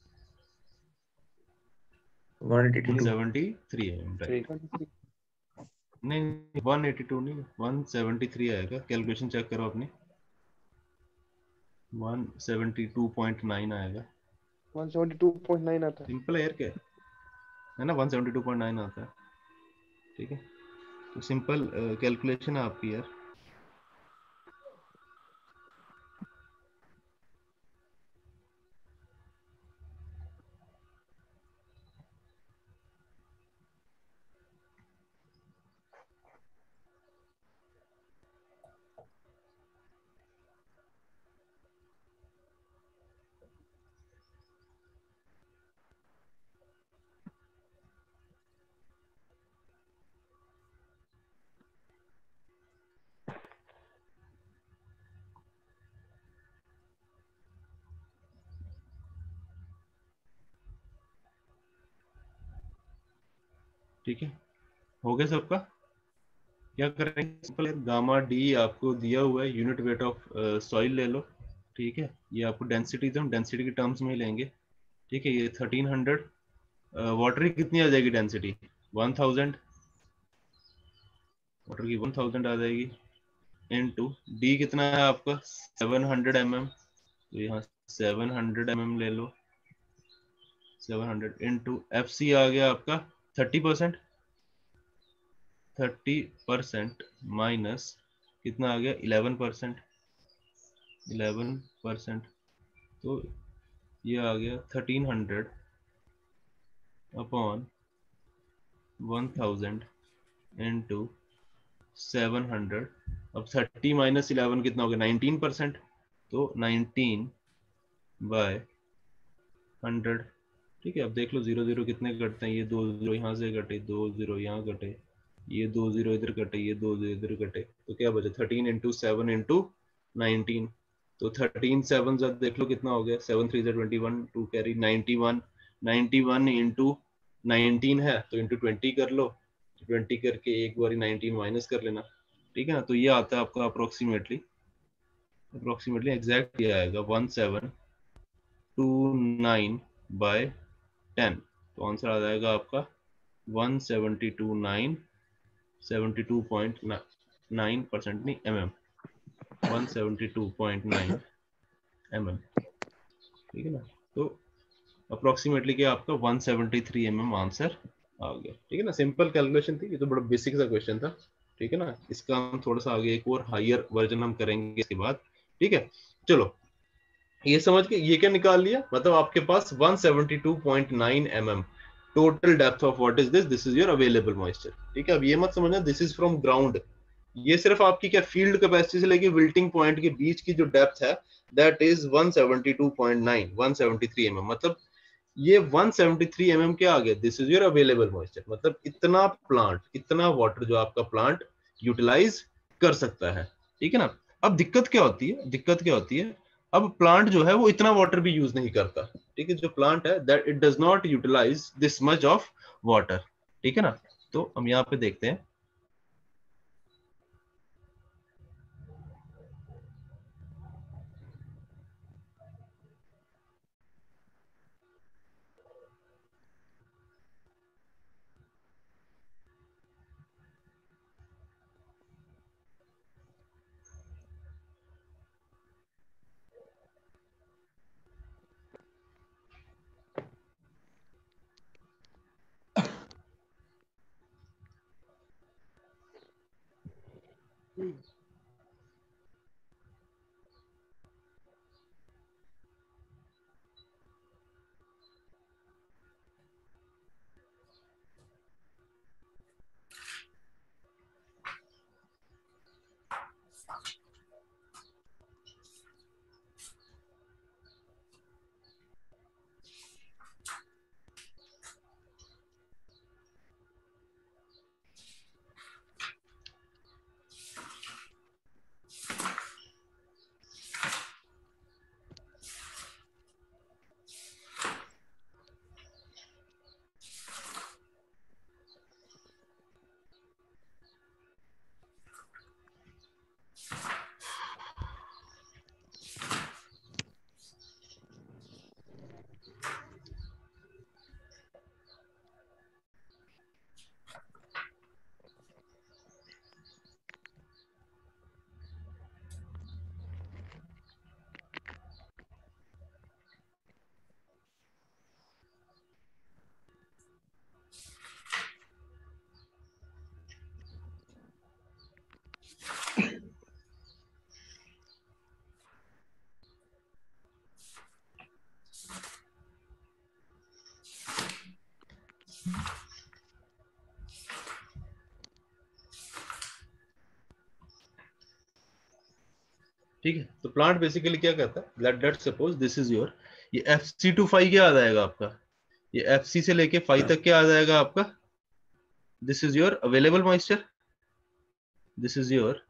one eighty-two. one seventy-three mm, right? नहीं one eighty-two नहीं, one seventy-three आएगा. कैलकुलेशन चेक करो अपनी. one seventy-two point nine आएगा. one seventy-two point nine आता है. सिंपल है यार, क्या है ना, one seventy-two point nine आता है. ठीक है, तो सिंपल कैलकुलेशन है आपकी यार. ठीक है, हो गया सबका. क्या करेंगे, सिंपल है, गामा डी आपको दिया हुआ है, यूनिट वेट ऑफ सॉइल ले लो. ठीक है, ये आपको डेंसिटी तो हम डेंसिटी के टर्म्स में ही लेंगे. ठीक है, ये थर्टीन हंड्रेड, वाटर की कितनी आ जाएगी डेंसिटी, वन थाउजेंड, वाटर की वन थाउजेंड आ जाएगी. इनटू डी कितना है आपका सेवन हंड्रेड एम एम, तो यहाँ सेवन हंड्रेड एम एम ले लो. Seven hundred into F C आ गया आपका thirty percent, thirty percent minus कितना आ गया इलेवन परसेंट, इलेवन परसेंट, तो ये आ गया thirteen hundred upon one thousand into seven hundred. अब थर्टी माइनस इलेवन कितना हो गया नाइनटीन परसेंट, तो नाइनटीन बाय हंड्रेड. ठीक है, अब देख लो जीरो जीरो कितने कटते हैं, ये दो जीरो यहाँ से कटे, दो जीरो यहाँ कटे, ये दो जीरो इधर कटे, ये दो जीरो इधर कटे, तो क्या बचा thirteen into seven into nineteen. तो थर्टीन सेवन जब देख लो कितना हो गया, सेवन थ्री जो twenty one, two carry ninety one, ninety one into nineteen है तो इंटू ट्वेंटी कर लो, ट्वेंटी करके एक बार नाइनटीन माइनस कर लेना. ठीक है ना, तो ये आता है आपका अप्रोक्सीमेटली अप्रोक्सीमेटली एग्जैक्ट ये आएगा one seven two nine by ten, तो आंसर आ जाएगा आपका one seventy two nine seventy two point nine percent नहीं M M, one seventy two point nine M M, ठीक है ना। तो अप्रोक्सीमेटली क्या आपका one seventy three M M answer आ गया, ठीक है ना। सिंपल कैलकुलेशन थी, ये तो बड़ा बेसिक सा क्वेश्चन था, ठीक है ना। इसका हम थोड़ा सा आगे एक और हायर वर्जन हम करेंगे इसके बाद, ठीक है। चलो ये समझ के ये क्या निकाल लिया, मतलब आपके पास one seventy two point nine M M total depth of what is this, this is your available moisture, ठीक है। अब ये मत समझना दिस इज फ्रॉम ग्राउंड, ये सिर्फ आपकी क्या फील्ड कैपेसिटी से लेके विल्टिंग पॉइंट के बीच की जो डेप्थ है that is one seventy two point nine, one seventy three M M, मतलब ये one seventy three M M क्या आ गया, this is your available moisture, मतलब इतना प्लांट, इतना वाटर जो आपका प्लांट यूटिलाइज कर सकता है, ठीक है ना। अब दिक्कत क्या होती है, दिक्कत क्या होती है, अब प्लांट जो है वो इतना वाटर भी यूज नहीं करता, ठीक है। जो प्लांट है that it does not utilize this much of water, ठीक है ना। तो हम यहाँ पे देखते हैं, ठीक है। तो प्लांट बेसिकली क्या करता है, let let suppose this is your, ये एफ सी टू फाइव क्या आ जाएगा आपका, ये एफ सी से लेके फाइव तक क्या आ जाएगा आपका, this is your available moisture, this is your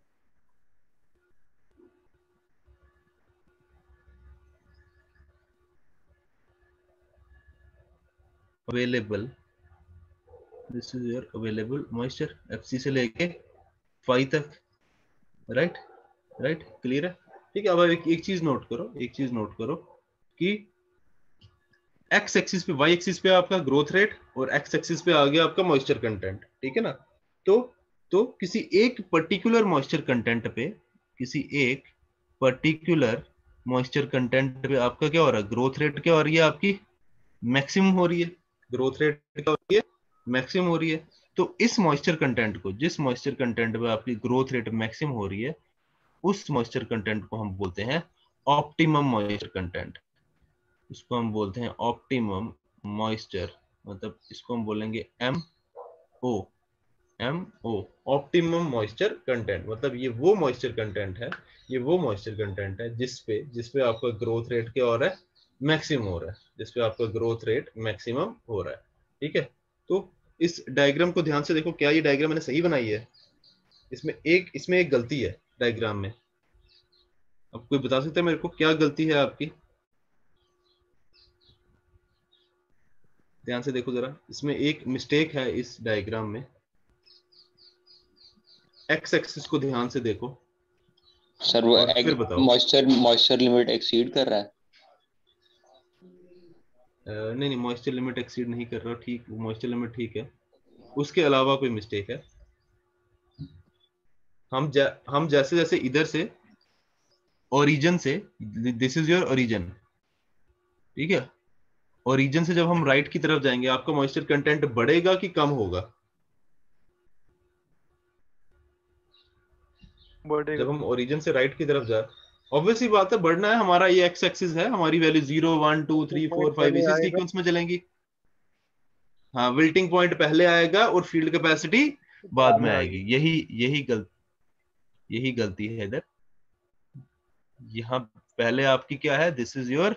available, this is your available moisture, F C से लेके फाइव तक, राइट राइट, क्लियर है। ठीक है। अब एक, एक चीज नोट करो, एक चीज नोट करो कि एक्स एक्सिस पे, वाई एक्सिस पे आपका ग्रोथ रेट और एक्स एक्सिस पे आ गया आपका मॉइस्चर कंटेंट, ठीक है ना। तो तो किसी एक पर्टिकुलर मॉइस्चर कंटेंट पे, किसी एक पर्टिकुलर मॉइस्चर कंटेंट पे आपका क्या हो रहा है, ग्रोथ रेट क्या हो रही है आपकी, मैक्सिमम हो रही है, ग्रोथ रेट क्या हो रही है, मैक्सिमम हो रही है। तो इस मॉइस्चर कंटेंट को, जिस मॉइस्चर कंटेंट पे आपकी ग्रोथ रेट मैक्सिमम हो रही है, उस मॉइस्चर कंटेंट को हम बोलते हैं ऑप्टिमम मॉइस्चर कंटेंट, इसको हम बोलते हैं ऑप्टिमम मॉइस्चर, मतलब इसको हम बोलेंगे M O, M O, optimum moisture content, मतलब ये वो मॉइस्चर कंटेंट है, ये वो मॉइस्चर कंटेंट है जिसपे जिसपे आपका ग्रोथ रेट क्या हो रहा है, मैक्सिमम हो रहा है, जिसपे आपका ग्रोथ रेट मैक्सिमम हो रहा है, ठीक है। तो इस डायग्राम को ध्यान से देखो, क्या ये डायग्राम मैंने सही बनाई है, इसमें एक इसमें एक गलती है डायग्राम में, अब कोई बता सकता है मेरे को क्या गलती है आपकी, ध्यान से देखो जरा, इसमें एक मिस्टेक है इस डायग्राम में, एक्स एक्सिस को ध्यान से देखो, सर वो और फिर बताओ। मॉइस्चर मॉइस्चर लिमिट एक्सीड कर रहा है? uh, नहीं नहीं, मॉइस्चर लिमिट एक्सीड नहीं कर रहा, ठीक, मॉइस्चर लिमिट ठीक है, उसके अलावा कोई मिस्टेक है? हम जा, हम जैसे जैसे इधर से ओरिजिन से, दिस इज योर ओरिजिन, ठीक है, ओरिजिन से जब हम राइट की तरफ जाएंगे आपका मॉइस्चर कंटेंट बढ़ेगा कि कम होगा? बढ़ेगा। जब हम ओरिजिन से राइट की तरफ जाए, ऑब्वियसली बात है बढ़ना है, हमारा ये एक्स एक्सिस है, हमारी value zero one two Melting three point four five पहले इसी आएगा, सीक्वेंस में चलेंगी। हाँ, विल्टिंग पॉइंट पहले आएगा और फील्ड कैपेसिटी बाद बाद में में आएगी, आएगी। यही यही गलती यही गलती है इधर। यहाँ पहले आपकी क्या है, this is your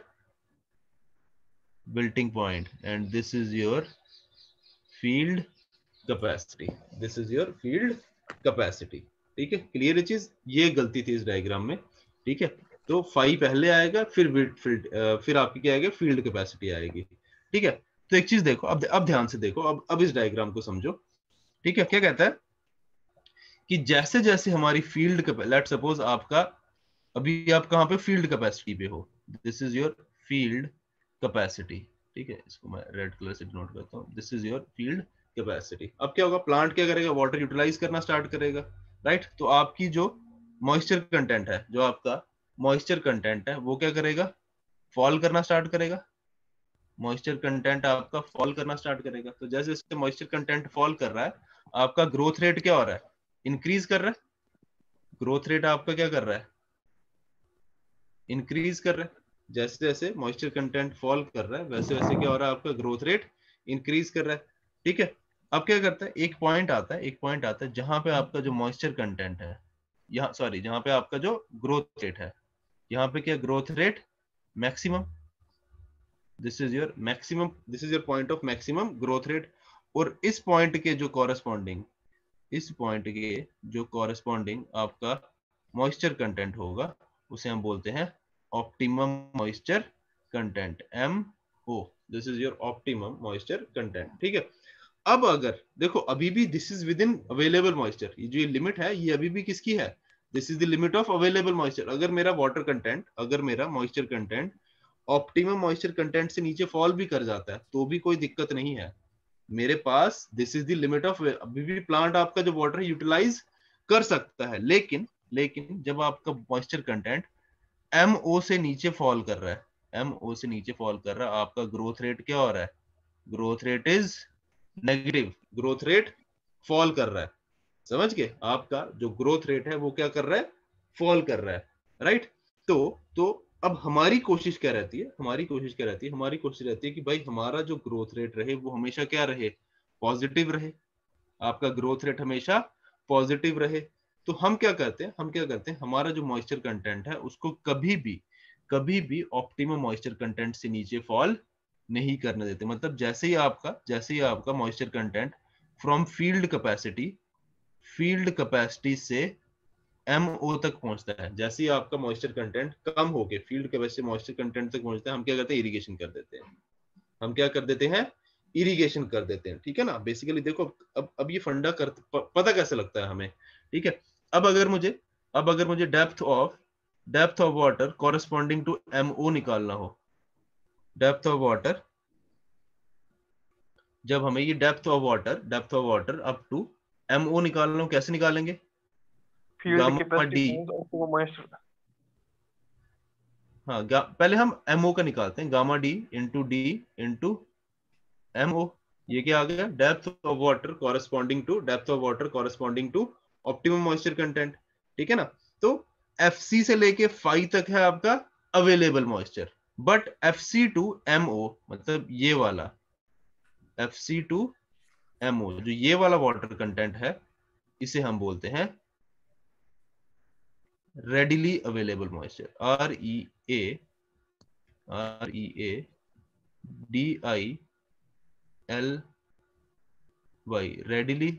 wilting point and this is your field capacity, this is your field capacity, ठीक है, क्लियर है चीज, ये गलती थी इस डायग्राम में, ठीक है। तो फाई पहले आएगा, फिर फील्ड, फिर आपकी क्या आएगा, फील्ड कैपेसिटी आएगी, ठीक है। तो एक चीज देखो, अब अब ध्यान से देखो, अब अब इस डायग्राम को समझो, ठीक है। क्या कहता है कि जैसे जैसे हमारी फील्ड, लेट सपोज आपका अभी आप कहां पे, फील्ड कैपेसिटी पे हो, this is your field capacity, ठीक है, इसको मैं रेड कलर से डिनोट करता हूं, this is your field capacity. अब क्या होगा, प्लांट क्या करेगा, वाटर यूटिलाइज करना स्टार्ट करेगा, राइट। तो आपकी जो मॉइस्चर कंटेंट है, जो आपका मॉइस्चर कंटेंट है वो क्या करेगा, फॉल करना स्टार्ट करेगा, मॉइस्चर कंटेंट आपका फॉल करना स्टार्ट करेगा। तो जैसे जैसे मॉइस्चर कंटेंट फॉल कर रहा है, आपका ग्रोथ रेट क्या हो रहा है, इंक्रीज कर रहा है, ग्रोथ रेट आपका क्या कर रहा है, इंक्रीज कर रहा है। जैसे जैसे मॉइस्चर कंटेंट फॉल कर रहा है, वैसे वैसे क्या हो रहा है, आपका ग्रोथ रेट इंक्रीज कर रहा है, ठीक है। अब क्या करता है, एक पॉइंट आता है, एक पॉइंट आता है जहां पे आपका जो मॉइस्चर कंटेंट है, यहाँ सॉरी जहां पे आपका जो ग्रोथ रेट है, यहाँ पे क्या growth rate maximum, this is your maximum, this is your point of maximum growth rate. और इस पॉइंट के जो कॉरेस्पॉन्डिंग, इस पॉइंट के जो कॉरेस्पॉन्डिंग आपका मॉइस्चर कंटेंट होगा, उसे हम बोलते हैं optimum moisture content, M O, this is your optimum moisture content, ठीक है। अब अगर देखो, अभी भी this is within available moisture, ये जो ये लिमिट है ये अभी भी किसकी है, this is the limit of available moisture. अगर मेरा वाटर कंटेंट, अगर मेरा moisture content optimum moisture content से नीचे फॉल भी कर जाता है तो भी कोई दिक्कत नहीं है मेरे पास, this is the limit of, अभी भी प्लांट आपका जो वाटर यूटिलाइज कर सकता है। लेकिन लेकिन जब आपका मॉइस्चर कंटेंट एमओ से नीचे फॉल कर रहा है, एमओ से नीचे फॉल कर रहा है, आपका ग्रोथ रेट क्या हो रहा है, growth rate is negative, growth rate fall कर रहा है, समझ गए, आपका जो ग्रोथ रेट है वो क्या कर रहा है, फॉल कर रहा है, राइट। तो तो अब हमारी कोशिश क्या रहती है, हमारी कोशिश क्या रहती है, हमारी कोशिश रहती है कि भाई हमारा जो ग्रोथ रेट रहे वो हमेशा क्या रहे, पॉजिटिव रहे, आपका ग्रोथ रेट हमेशा पॉजिटिव रहे। तो हम क्या करते हैं, हम क्या करते हैं, हमारा जो मॉइस्चर कंटेंट है उसको कभी भी कभी भी ऑप्टिमम मॉइस्चर कंटेंट से नीचे फॉल नहीं करने देते। मतलब जैसे ही आपका जैसे ही आपका moisture content from field capacity, field capacity से एमओ तक पहुंचता है, जैसे ही आपका मॉइस्चर कंटेंट कम होके फील्ड कैपेसिटी मॉइस्चर कंटेंट तक पहुंचता है, हम क्या करते हैं, इरिगेशन कर देते हैं, हम क्या कर देते हैं, इरिगेशन कर देते हैं, ठीक है ना। बेसिकली देखो, अब अब ये फंडा कर प, पता कैसे लगता है हमें, ठीक है। अब अगर मुझे अब अगर मुझे depth of depth of water corresponding to M O निकालना हो, डेप्थ ऑफ वाटर, जब हमें ये depth of water depth of water up to M O निकालना हो, कैसे निकालेंगे, field gamma capacity D, times optimum moisture. हाँ गा, पहले हम एमओ का निकालते हैं, gamma D into D into M O, ये क्या आ गया, depth of water corresponding to depth of water corresponding to optimum moisture content, ठीक है ना। तो एफसी से लेके फाई तक है आपका available moisture, but F C to M O, मतलब ये वाला एफसी टू एमओ, जो ये वाला वाटर कंटेंट है, इसे हम बोलते हैं readily available moisture, R E A R E A D I L Y, readily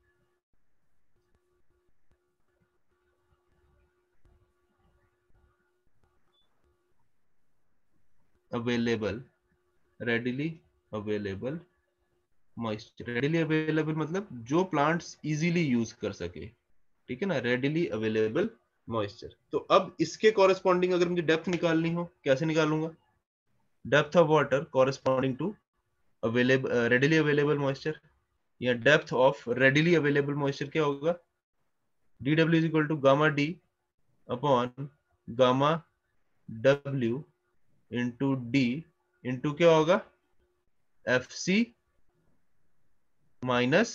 available, readily available moisture, readily available मतलब जो प्लांट्स इजीली यूज कर सके, ठीक है ना, रेडिली अवेलेबल मॉइस्चर। तो अब इसके कॉरेस्पॉन्डिंग अगर मुझे डेप्थ निकालनी हो, कैसे निकालूंगा? Depth of water corresponding to available readily available moisture, या depth of readily available moisture क्या होगा? D W is equal to gamma D upon gamma W into D into क्या होगा? F C minus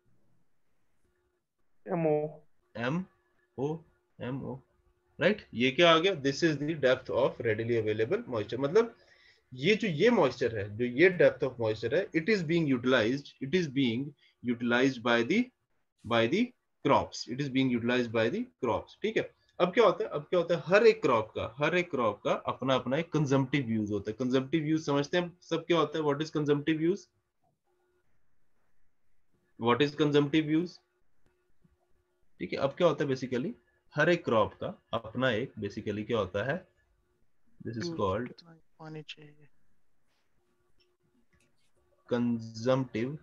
M O M O M O, right? ये क्या आ गया? This is the depth of readily available moisture. मतलब ये जो ये मॉइस्चर है, जो ये डेप्थ ऑफ मॉइस्चर है, it is being utilized, it is being utilized by the by the crops, it is being utilized by the crops. ठीक है, अब क्या होता है, अब क्या होता है, हर एक क्रॉप का हर एक क्रॉप का अपना अपना एक कंजम्पटिव यूज होता है। कंजम्पटिव यूज समझते हैं सब क्या होता है? What is consumptive use? What is consumptive use? ठीक है, अब क्या होता है, बेसिकली हर एक क्रॉप का अपना एक बेसिकली क्या होता है, दिस इज यूज कॉल्ड कितना पानी चाहिए। कंजम्पटिव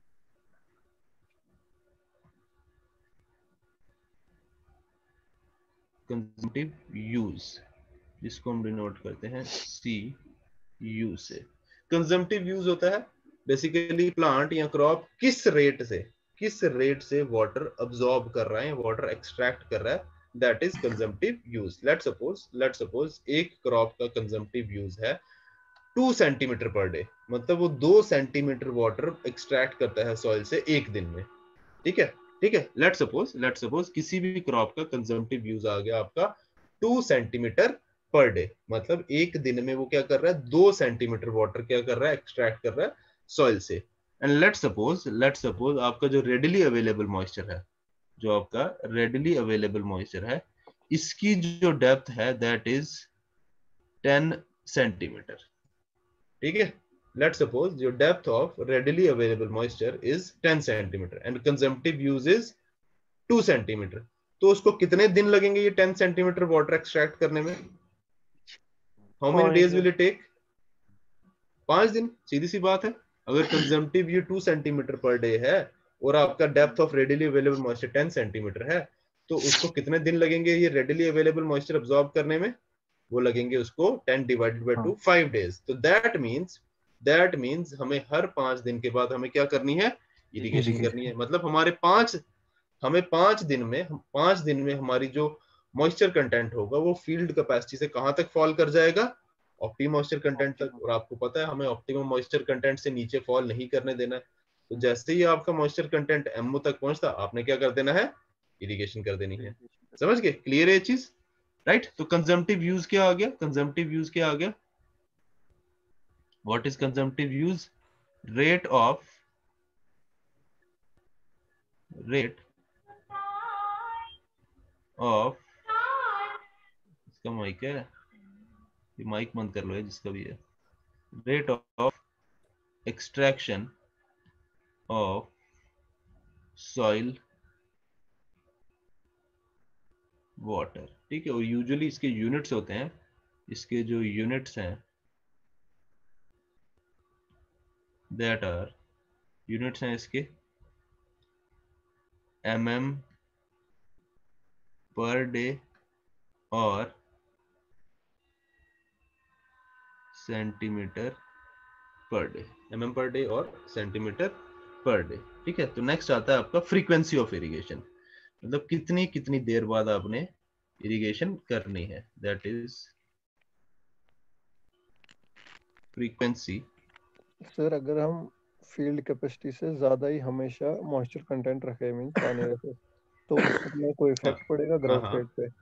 कंजम्पटिव यूज, जिसको हम डिनोट करते हैं सी यू से। कंजम्पटिव यूज होता है बेसिकली प्लांट या क्रॉप किस रेट से किस रेट से वाटर अब्सॉर्ब कर रहा है, वाटर एक्सट्रैक्ट कर रहा है, that is consumptive use. Let suppose let suppose एक क्रॉप का कंजम्पटिव यूज है टू सेंटीमीटर पर डे, मतलब वो दो सेंटीमीटर वाटर एक्सट्रैक्ट करता है सॉइल से एक दिन में। ठीक है, ठीक है, लेट सपोज लेट सपोज किसी भी क्रॉप का कंजम्पटिव यूज आ गया आपका टू सेंटीमीटर पर डे, मतलब एक दिन में वो क्या कर रहा है, दो सेंटीमीटर वाटर क्या कर रहा है, एक्सट्रैक्ट कर रहा है सॉइल से। And let suppose let suppose आपका जो रेडिली अवेलेबल मॉइस्चर है, जो आपका रेडिली अवेलेबल मॉइस्चर है, इसकी जो डेप्थ है दैट इज टेन सेंटीमीटर। ठीक है, let's suppose your depth of readily available moisture is ten centimeter and consumptive use is two centimeter। तो उसको कितने दिन लगेंगे ये ten centimeter water extract करने में? How many पाँच days दिन will it take? पांच दिन। सीधी सी बात है, अगर कंजम्पटिव ये टू सेंटीमीटर पर डे है और आपका depth of readily available moisture ten centimetre है, तो उसको कितने दिन लगेंगे ये रेडिली अवेलेबल मॉइस्चर अब्सॉर्ब करने में? वो लगेंगे उसको ten divided by two, five days. तो दैट मींस दैट मींस हमें हर पांच दिन के बाद हमें क्या करनी है? इरिगेशन करनी है। मतलब हमारे पांच हमें पांच दिन में पांच दिन में हमारी जो मॉइस्चर कंटेंट होगा वो फील्ड कैपेसिटी से कहां तक फॉल कर जाएगा? ऑप्टिमम मॉइस्चर कंटेंट तक। और आपको पता है हमें ऑप्टिमम मॉइस्चर कंटेंट से नीचे फॉल नहीं करने देना है। तो जैसे ही आपका मॉइस्चर कंटेंट एमओ तक पहुंचता, आपने क्या कर देना है? इरिगेशन कर देनी है। समझ गए? क्लियर है ये चीज? Right right? तो कंजम्पटिव यूज क्या आ गया? कंजम्पटिव यूज क्या आ गया? What is consumptive use? Rate of rate of इसका माइक है, ये माइक बंद कर लो है जिसका भी है। Rate of extraction of soil water. ठीक है, और यूजुअली इसके यूनिट्स होते हैं, इसके जो यूनिट्स हैं दैट आर यूनिट्स हैं इसके एम एम पर डे और centimetre per day, M M per day और सेंटीमीटर पर डे। ठीक है, तो नेक्स्ट आता है आपका फ्रीक्वेंसी ऑफ इरिगेशन, मतलब कितनी कितनी देर बाद आपने इरिगेशन करनी है, दैट इज फ्रीक्वेंसी। सर अगर हम फील्ड कैपेसिटी से ज्यादा ही हमेशा मॉइस्चर कंटेंट रखे, मीन पानी रखे, तो उसमें कोई इफेक्ट पड़ेगा ग्रोथ रेट पे?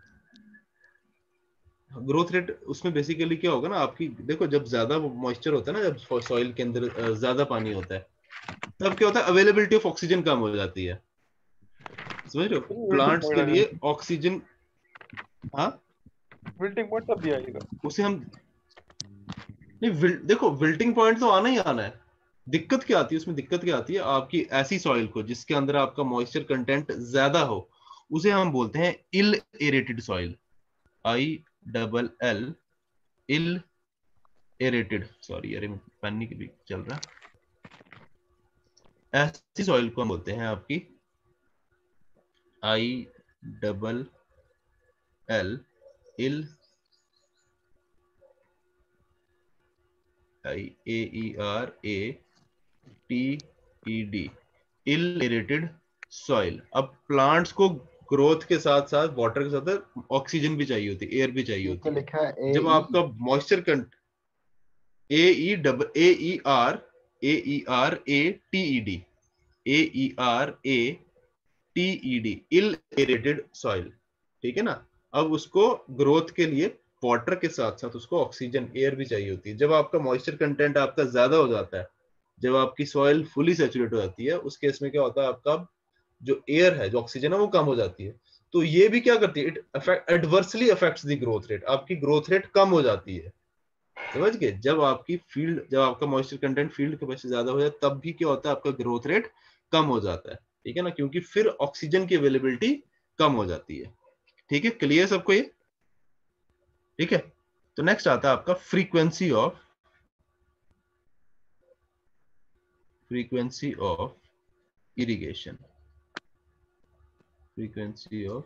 ग्रोथ रेट उसमें बेसिकली क्या होगा ना आपकी, देखो जब ज्यादा मॉइस्चर होता है ना, जब सॉइल के अंदर ज्यादा पानी होता है, तब क्या होता है, अवेलेबिलिटी ऑफ ऑक्सीजन कम हो जाती है। समझ रहे हो? विल्टिंग प्लांट्स पॉइंट के आ लिए जाएगा। ऑक्सीजन, हाँ विल्टिंग पॉइंट तब भी आएगा। उसे हम नहीं विल, देखो विल्टिंग पॉइंट तो आना ही आना है। दिक्कत क्या आती है उसमें? दिक्कत क्या आती है आपकी ऐसी सॉइल को जिसके अंदर आपका मॉइस्चर कंटेंट ज्यादा हो, उसे हम बोलते हैं ill aerated soil. I double L ill aerated, sorry अरे पेन नहीं भी चल रहा, ऐसी सॉइल को हम बोलते हैं आपकी I double L, ill, I A E R A T E D, ill aerated soil. अब प्लांट्स को ग्रोथ के साथ साथ वाटर के साथ ऑक्सीजन भी चाहिए होती है, एयर भी चाहिए ये होती क्या है. लिखा है? जब आपका मॉइस्चर कंट ए ई डब A E R A E R A T E D A E R A T E D, ill aerated soil. ठीक है ना. अब उसको ग्रोथ के लिए वाटर के साथ साथ उसको ऑक्सीजन, एयर भी चाहिए होती है. जब आपका मॉइस्चर कंटेंट आपका ज्यादा हो जाता है, जब आपकी सॉइल फुली सैचुरेट हो जाती है, उस केस में क्या होता है, आपका जो एयर है, जो ऑक्सीजन है, वो कम हो जाती है. तो ये भी क्या करती है, it affect adversely affects the growth rate. आपकी ग्रोथ रेट कम हो जाती है. समझ गए. जब आपकी फील्ड, जब आपका मॉइस्चर कंटेंट फील्ड कैपेसिटी ज्यादा हो जाए, तब भी क्या होता है, आपका ग्रोथ रेट कम हो जाता है. ठीक है ना, क्योंकि फिर ऑक्सीजन की अवेलेबिलिटी कम हो जाती है. ठीक है, क्लियर सबको ये. ठीक है. तो नेक्स्ट आता है आपका frequency of frequency of irrigation. Frequency of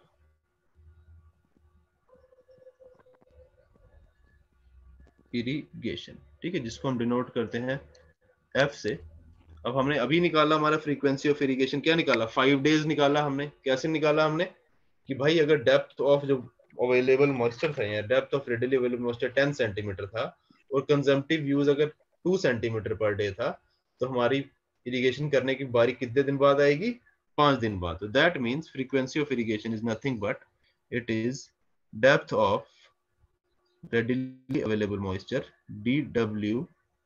irrigation. ठीक है, जिसको हम डिनोट करते हैं एफ से. अब हमने अभी निकाला हमारा फ्रीक्वेंसी ऑफ इरिगेशन. क्या निकाला? फाइव डेज निकाला हमने. कैसे निकाला हमने कि भाई अगर डेप्थ ऑफ जो अवेलेबल मॉइस्चर था, या depth of readily available moisture ten centimetre था, और कंजम्पटिव यूज अगर टू सेंटीमीटर पर डे था, तो हमारी इरिगेशन करने की बारी कितने दिन बाद आएगी? पांच दिन बाद. तो that means frequency of irrigation is nothing but it is depth of readily available moisture, D W.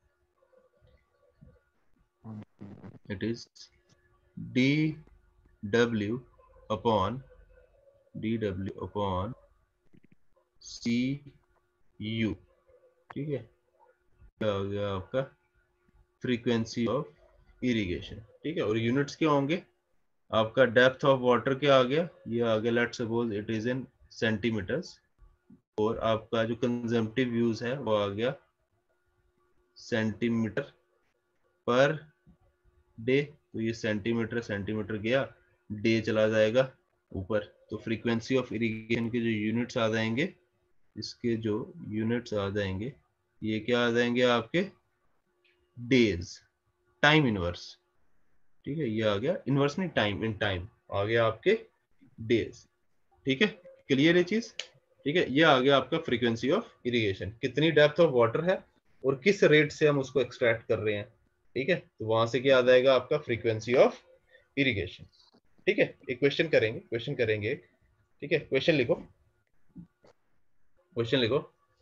It is D W upon D W upon C U. ठीक है, क्या हो गया आपका फ्रीक्वेंसी ऑफ इरिगेशन. ठीक है, और यूनिट्स क्या होंगे आपका? डेप्थ ऑफ वाटर क्या आ गया? ये आ गया, let's suppose it is in centimetres. और आपका जो कंजम्पटिव यूज है वो आ गया सेंटीमीटर पर डे. तो ये सेंटीमीटर सेंटीमीटर गया, डे चला जाएगा ऊपर. तो फ्रीक्वेंसी ऑफ इरिगेशन के जो यूनिट्स आ जाएंगे, इसके जो यूनिट्स आ जाएंगे, ये क्या आ जाएंगे आपके? Days, time inverse. ठीक है, ये आ गया इनवर्स नहीं, टाइम, इन टाइम आ गया आपके डेज. ठीक है, क्लियर है चीज. ठीक है, ये आ गया आपका फ्रीक्वेंसी ऑफ इरिगेशन. कितनी डेप्थ ऑफ वाटर है और किस रेट से हम उसको एक्सट्रैक्ट कर रहे हैं. ठीक है, तो वहां से क्या आ जाएगा आपका फ्रीक्वेंसी ऑफ इरिगेशन. ठीक है, एक क्वेश्चन करेंगे क्वेश्चन करेंगे ठीक है, क्वेश्चन लिखो क्वेश्चन लिखो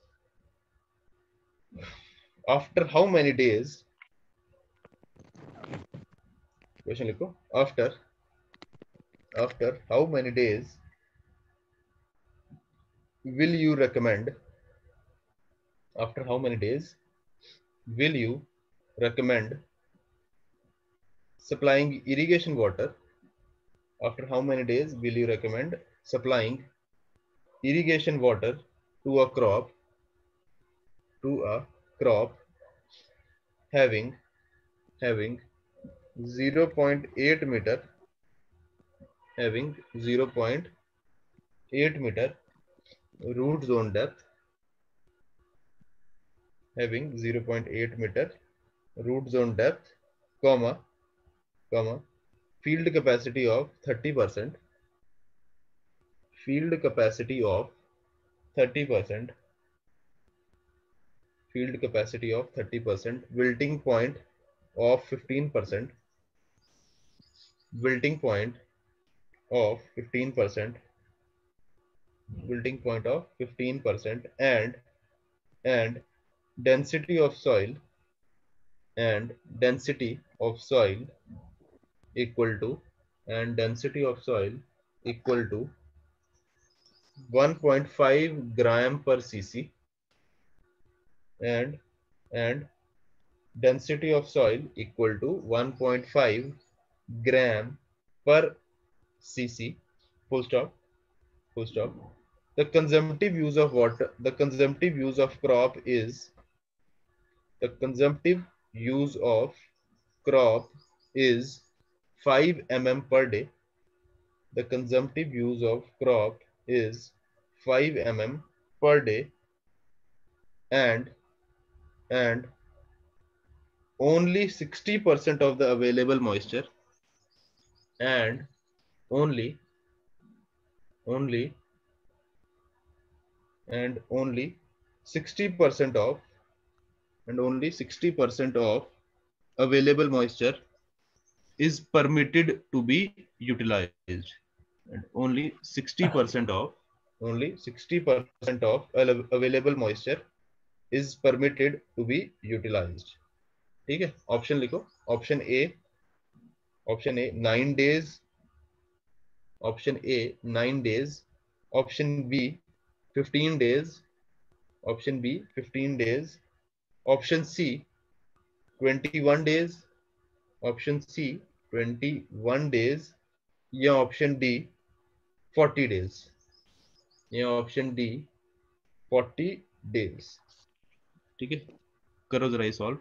after how many days question लिखो after after how many days will you recommend after how many days will you recommend supplying irrigation water after how many days will you recommend supplying irrigation water to a crop to a crop having having zero point eight meter having zero point eight meter root zone depth having zero point eight meter root zone depth, comma comma field capacity of thirty percent field capacity of thirty percent field capacity of thirty percent wilting point of fifteen percent wilting point of fifteen percent wilting point of fifteen percent and and density of soil and density of soil equal to and density of soil equal to one point five gram per cc and and density of soil equal to one point five gram per cc, full stop full stop. The consumptive use of water the consumptive use of crop is the consumptive use of crop is five millimeters per day. The consumptive use of crop is five millimeters per day and and only sixty percent of the available moisture and only only and only sixty percent of and only sixty percent of available moisture is permitted to be utilized, and only sixty percent of only sixty percent of available moisture is permitted to be utilized. ठीक है, ऑप्शन लिखो. Option A option A nine days, option A nine days, option B fifteen days, option B fifteen days, option C twenty one days, option C twenty one days, या ऑप्शन डी फोर्टी डेज, या ऑप्शन डी फोर्टी डेज. ठीक है, करो जरा ये solve.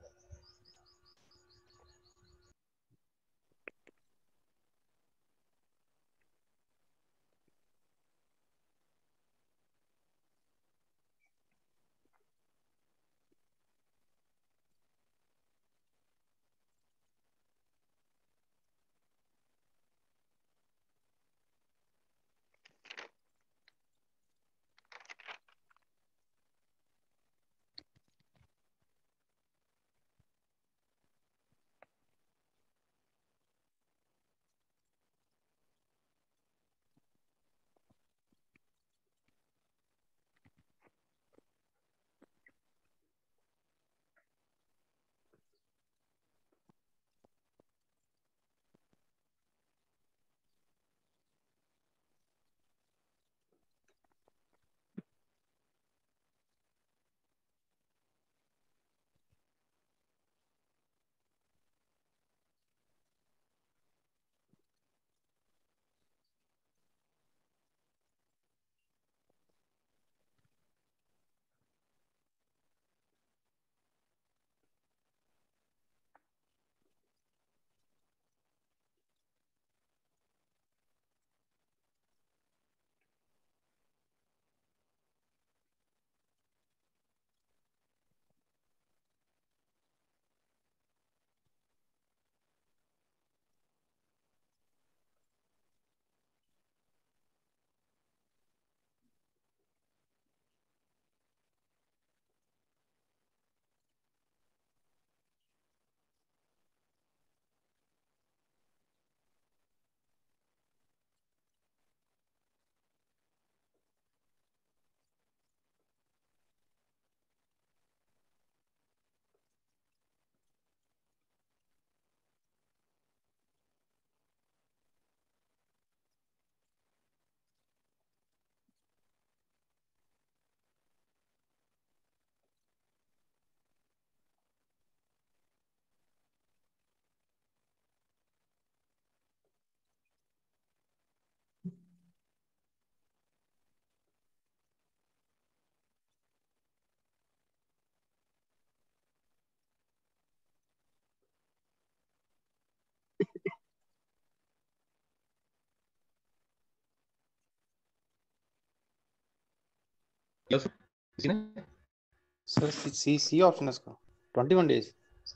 Sir C C option है इसका ट्वेंटी वन डेज.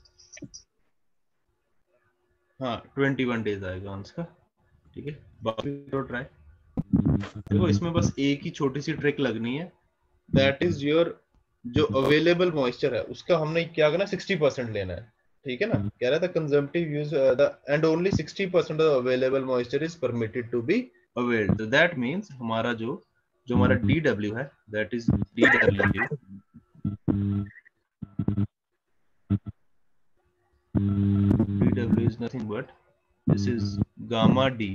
हाँ ट्वेंटी वन डेज आएगा उसका. ठीक है, बाकी तो ट्राई. देखो इसमें बस एक ही छोटी सी ट्रिक लगनी है, दैट इज योर जो अवेलेबल मॉइस्चर है उसका हमने क्या करना, सिक्सटी परसेंट लेना है. ठीक है ना, कह रहा था consumptive use and only sixty percent of available moisture is permitted to be availed. तो दैट मींस हमारा जो जो हमारा डी डब्ल्यू है, that is D W D W is nothing but this is gamma D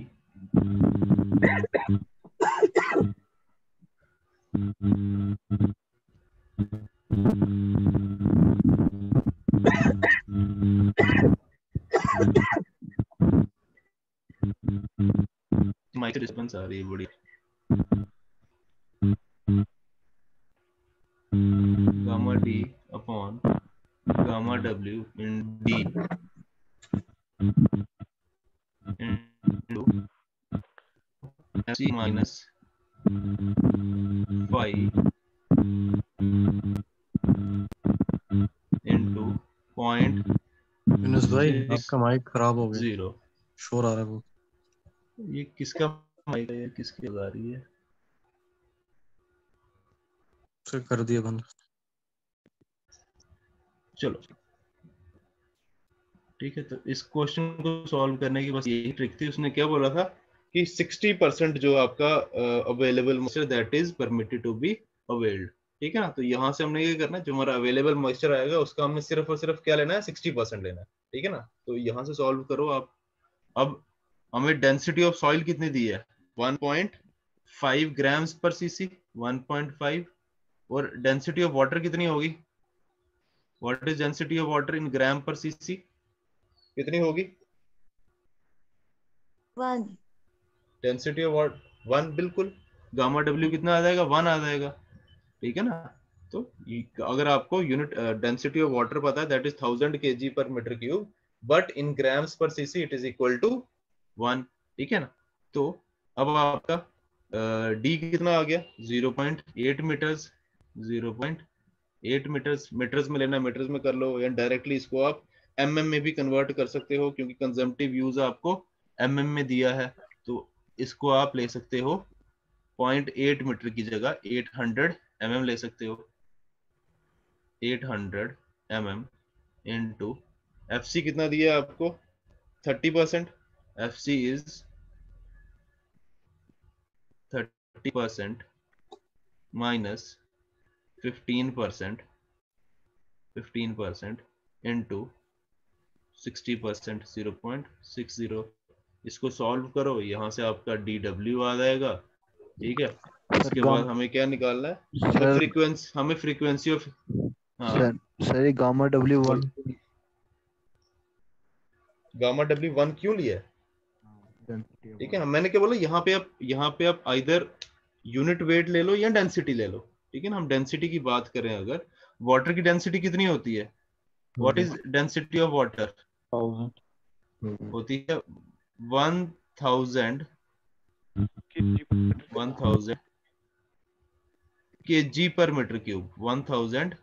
mike response आ रही है बड़ी. gamma D upon gamma W in D into C minus five into point Yunus भाई Six आपका माइक खराब हो गया, जीरो। शोर आ रहा है बहुत। ये किसका माइक है? ये किसकी आ रही है? उसे कर दिया बंद। चलो ठीक है, तो इस क्वेश्चन को सॉल्व करने की बस यही ट्रिक थी। उसने क्या बोला था कि सिक्सटी परसेंट जो आपका available moisture that is permitted to be availed. ठीक है ना, तो यहाँ से हमने ये करना है, जो हमारा अवेलेबल मॉइस्चर आएगा उसका हमने सिर्फ और सिर्फ क्या लेना है, सिक्सटी परसेंट लेना है। ठीक है ना, तो यहाँ से सॉल्व करो आप। अब हमें डेंसिटी ऑफ सॉइल कितनी दी है? One point five grams per C C, one point five. और डेंसिटी ऑफ वाटर कितनी होगी? What is density of water in gram per C C? कितनी होगी? One. Density of water one, बिल्कुल। गामा डब्ल्यू कितना आ जाएगा? वन आ जाएगा। ठीक है ना, तो अगर आपको यूनिट डेंसिटी ऑफ वाटर पता है that is thousand K G per metre cube, but in grams per C C it is equal to one. ठीक है ना, तो अब आपका डी uh, कितना आ गया? Zero point eight metres. Zero point eight metres, metres में लेना मीटर्स में कर लो, या डायरेक्टली इसको आप एमएम में भी कन्वर्ट कर सकते हो, क्योंकि कंजम्पटिव यूज आपको एमएम में दिया है। तो इसको आप ले सकते हो पॉइंट एट मीटर की जगह एट हंड्रेड एमएम ले सकते हो। Eight hundred MM into FC कितना दिया है आपको? Thirty percent. FC is thirty percent minus fifteen percent, fifteen percent into sixty percent, zero point six zero. इसको सॉल्व करो, यहाँ से आपका डी डब्ल्यू आ जाएगा। ठीक है, इसके बाद हमें क्या निकालना है? हमें फ्रीक्वेंसी हमें फ्रीक्वेंसी ऑफ हाँ सर सर ये gamma W one gamma W one क्यों लिया है? ठीक है ना, मैंने क्या बोला, यहाँ पे आप यहाँ पे आप आइदर यूनिट वेट ले लो या डेंसिटी ले लो। ठीक है ना, हम डेंसिटी की बात करें, अगर वाटर की डेंसिटी कितनी होती है? What is density of water? होती है one thousand one thousand K G per metre cube. One thousand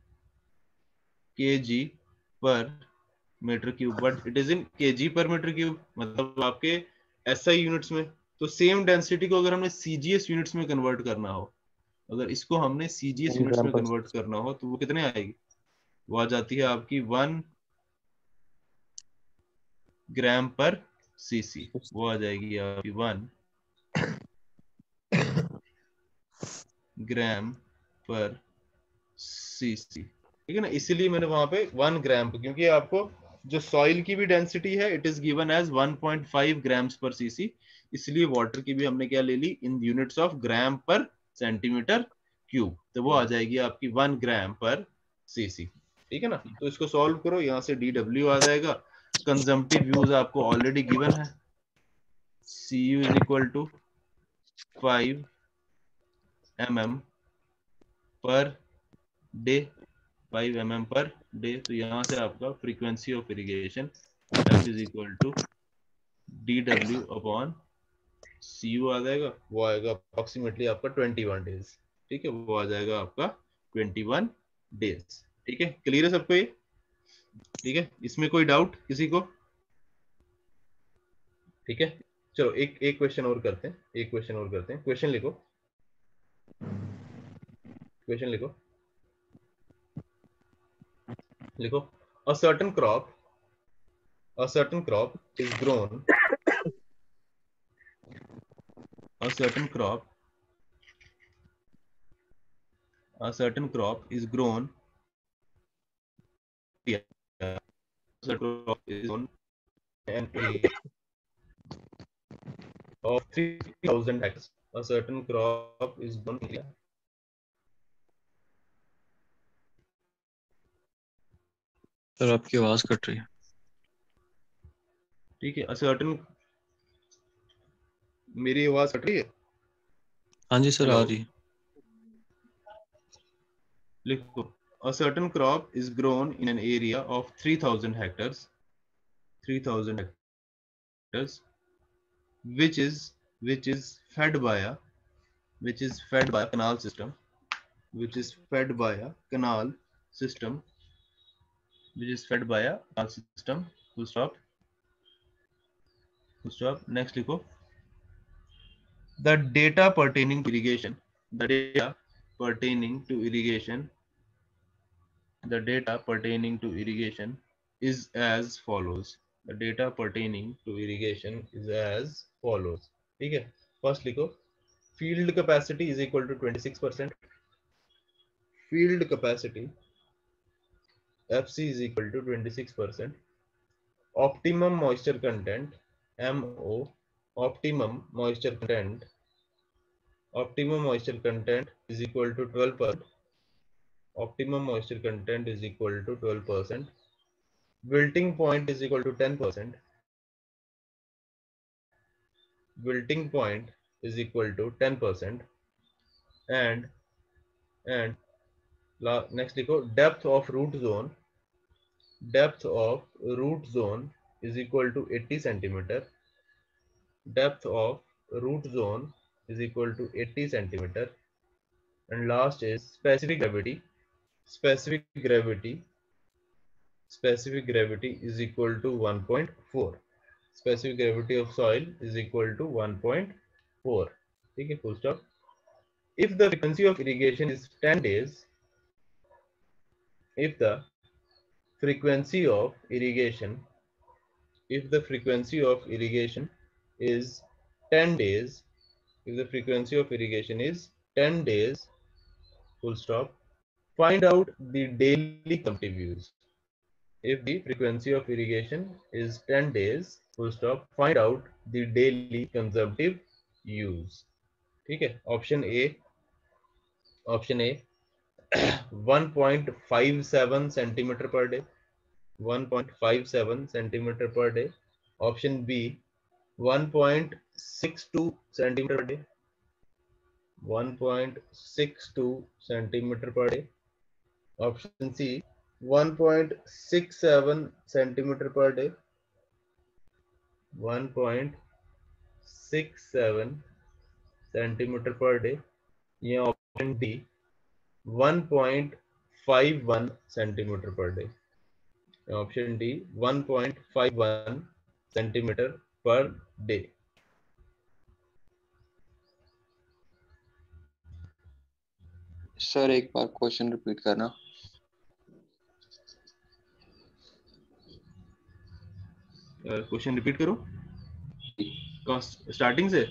K G per metre cube, but it is in K G per metre cube, मतलब आपके एसआई यूनिट्स में। तो सेम डेंसिटी को अगर हमने सीजीएस यूनिट्स में कन्वर्ट करना हो, अगर इसको हमने सीजीएस यूनिट्स में कन्वर्ट करना हो, तो वो कितने आएगी? वो आ जाती है आपकी वन ग्राम पर सीसी। वो आ जाएगी आपकी वन ग्राम पर सीसी। ठीक है ना, इसीलिए मैंने वहां पे वन ग्राम, क्योंकि आपको जो सॉइल की भी डेंसिटी है it is given as one point five grams per CC, इसलिए वाटर की भी हमने क्या ले ली? इन यूनिट्स ऑफ ग्राम पर सेंटीमीटर क्यूब, तो वो आ जाएगी आपकी वन ग्राम पर सीसी। ठीक है ना, तो इसको सॉल्व करो, यहाँ से डी डब्ल्यू आ जाएगा। कंजम्पटिव यूज आपको ऑलरेडी गिवन है, C U is equal to five M M per day, five M M per day. तो यहाँ से आपका frequency of irrigation F is equal to D W upon C U आ जाएगा। वो आएगा अप्रोक्सीमेटली आपका ट्वेंटी वन डेज। ठीक है, वो आ जाएगा आपका ट्वेंटी वन डेज। ठीक है, क्लियर है सबको ये? ठीक है, इसमें कोई डाउट किसी को? ठीक है, चलो एक एक क्वेश्चन और करते हैं, एक क्वेश्चन और करते हैं। क्वेश्चन लिखो, क्वेश्चन लिखो, लिखो। A certain crop, a certain crop is grown, a certain crop, a certain crop is grown, a certain crop is grown an area of three thousand hectares. A certain crop is grown in area. Sir आपकी आवाज कट रही है। ठीक है, a certain, मेरी आवाज कट रही है? हाँ जी सर, आ रही है। लिखो, a certain crop is grown in an area of three thousand hectares, three thousand hectares, which is which is fed by a which is fed by a canal system, which is fed by a canal system, which is fed by a canal system. Full stop. Full stop. Next लिखो. The data pertaining to irrigation, the data pertaining to irrigation, the data pertaining to irrigation is as follows. The data pertaining to irrigation is as follows. ठीक है. First लिखो. Field capacity is equal to twenty-six percent. Field capacity F C is equal to twenty-six percent. Optimum moisture content M O, optimum moisture content, optimum moisture content is equal to twelve percent. Optimum moisture content is equal to twelve percent. Wilting point is equal to ten percent. Wilting point is equal to ten percent. And and next लिखो, depth of root zone, depth of root zone is equal to eighty centimeter. Depth of root zone is equal to eighty centimeter. And last is specific gravity. Specific gravity, specific gravity is equal to one point four. Specific gravity of soil is equal to one point four. Okay, full stop. If the frequency of irrigation is ten days, if the frequency of irrigation, if the frequency of irrigation is ten days, if the frequency of irrigation is ten days, full stop, find out the daily consumptive use. If the frequency of irrigation is ten days, full stop, find out the daily consumptive use. ठीक है. Option A, option A, one point five seven centimeter per day, one point five seven centimeter per day. Option B, one point six two centimeter per day, one point six two centimeter per day. Option C, one point six seven centimeter per day, one point six seven centimeter per day. या option D, one point five one centimeter per day. Option D, one point five one centimeter per day. Sir एक बार क्वेश्चन रिपीट करना. क्वेश्चन रिपीट करो स्टार्टिंग से.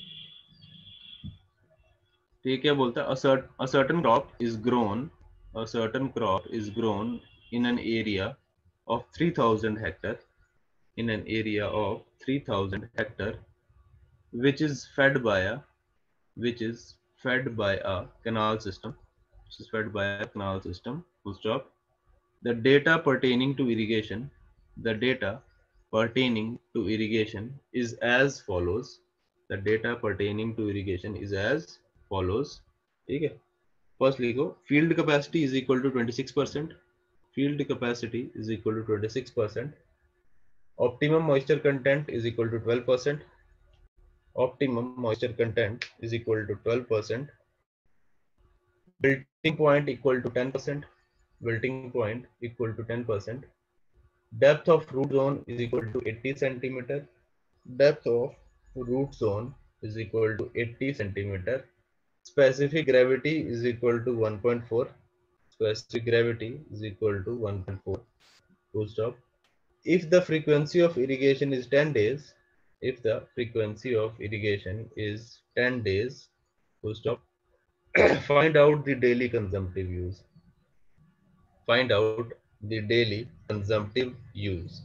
ठीक है. बोलता है a certain crop is grown, a certain crop is grown in an area of three thousand hectare, in an area of three thousand hectare, which is fed by a, which is fed by a canal system, which is fed by a canal system. Full stop. The data pertaining to irrigation, the data pertaining to irrigation is as follows. The data pertaining to irrigation is as follows. ठीक है. First लिखो, field capacity is equal to twenty-six percent. Field capacity is equal to twenty-six percent. Optimum moisture content is equal to twelve percent. Optimum moisture content is equal to twelve percent. Wilting point equal to ten percent. Wilting point equal to ten percent. Depth of root zone is equal to eighty centimeter. Depth of root zone is equal to eighty centimeter. Specific gravity is equal to one point four. Specific gravity is equal to one point four. Full stop. If the frequency of irrigation is ten days, if the frequency of irrigation is ten days, full stop, find out the daily consumptive use. Find out the daily consumptive use.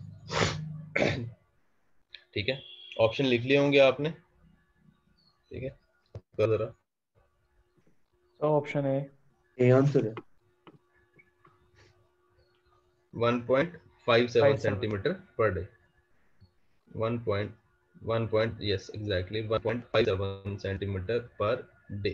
ठीक है. ऑप्शन लिख लिए होंगे आपने. ठीक है. कर जरा. ऑप्शन ए ए आंसर है. one point five seven centimeter per day. one point one point yes exactly one point five seven centimeter per day.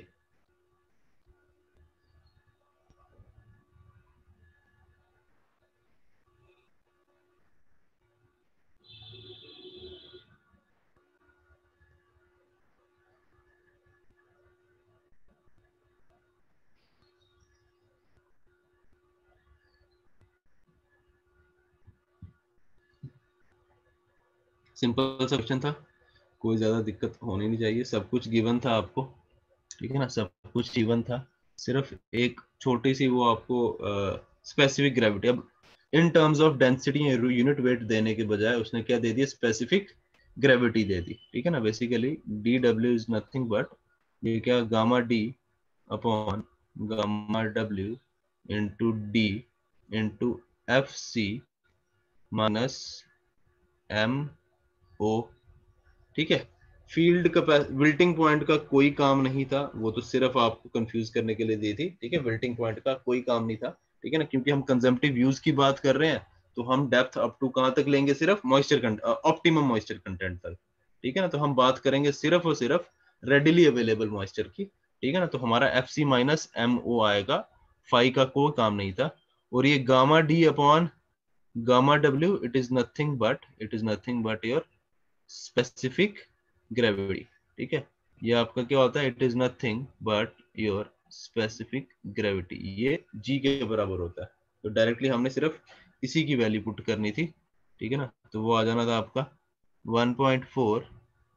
Simple सा क्वेश्चन था, कोई ज्यादा दिक्कत होनी नहीं चाहिए, सब कुछ गिवन था आपको, ठीक है ना, सब कुछ गिवन था, सिर्फ एक छोटी सी वो आपको स्पेसिफिक ग्रेविटी, अब in terms of density unit weight देने के बजाय उसने क्या दे दिया, स्पेसिफिक ग्रेविटी दे दी, ठीक है ना। Basically D W is nothing but ये क्या, gamma D upon gamma W into D into F C minus M O, ठीक है। फील्ड का विल्टिंग पॉइंट का कोई काम नहीं था, वो तो सिर्फ आपको कंफ्यूज करने के लिए दी थी, ठीक है। विल्टिंग पॉइंट का कोई काम नहीं था, ठीक है ना, क्योंकि हम कंजम्पटिव यूज की बात कर रहे हैं, तो हम डेप्थ अप टू कहां तक लेंगे, सिर्फ moisture content, optimum moisture content तक, ठीक है ना। तो हम बात करेंगे सिर्फ और सिर्फ रेडिली अवेलेबल मॉइस्चर की, ठीक है ना। तो हमारा F C minus M O आएगा, फाई का कोई काम नहीं था। और ये gamma D upon gamma W, it is nothing but it is nothing but your specific gravity, ठीक है। ये आपका क्या होता है, it is nothing but your specific gravity, ये जी के बराबर होता है। तो डायरेक्टली हमने सिर्फ इसी की वैल्यू पुट करनी थी, ठीक है ना। तो वो आ जाना था आपका one point four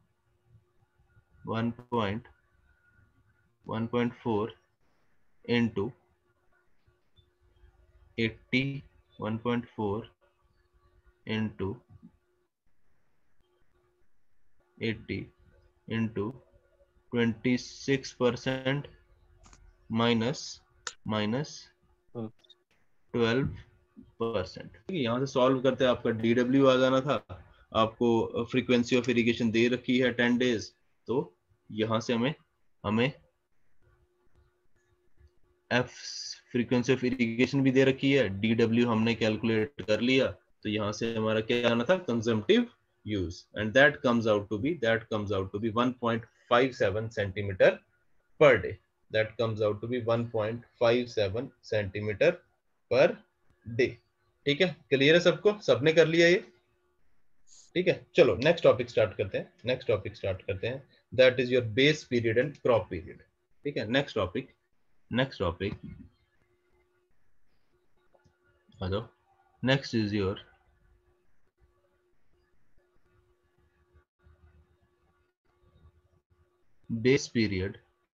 one point one point four into eighty one point four into eighty into twenty six percent minus minus twelve percent. यहाँ से सॉल्व करते हैं, आपका डी डब्ल्यू आ जाना था, आपको फ्रीक्वेंसी ऑफ इरिगेशन दे रखी है टेन डेज, तो यहाँ से हमें हमें एफ फ्रीक्वेंसी ऑफ इरिगेशन भी दे रखी है, डी डब्ल्यू हमने कैलकुलेट कर लिया, तो यहाँ से हमारा क्या आना था, consumptive use, and that comes out to be that comes out to be one point five seven centimeter per day, that comes out to be one point five seven centimeter per day, ठीक है। क्लियर है सबको, सबने कर लिया ये, ठीक है। चलो नेक्स्ट टॉपिक स्टार्ट करते हैं, नेक्स्ट टॉपिक स्टार्ट करते हैं, that is your base period and crop period, ठीक है। नेक्स्ट टॉपिक नेक्स्ट टॉपिक आ जाओ, next is your base period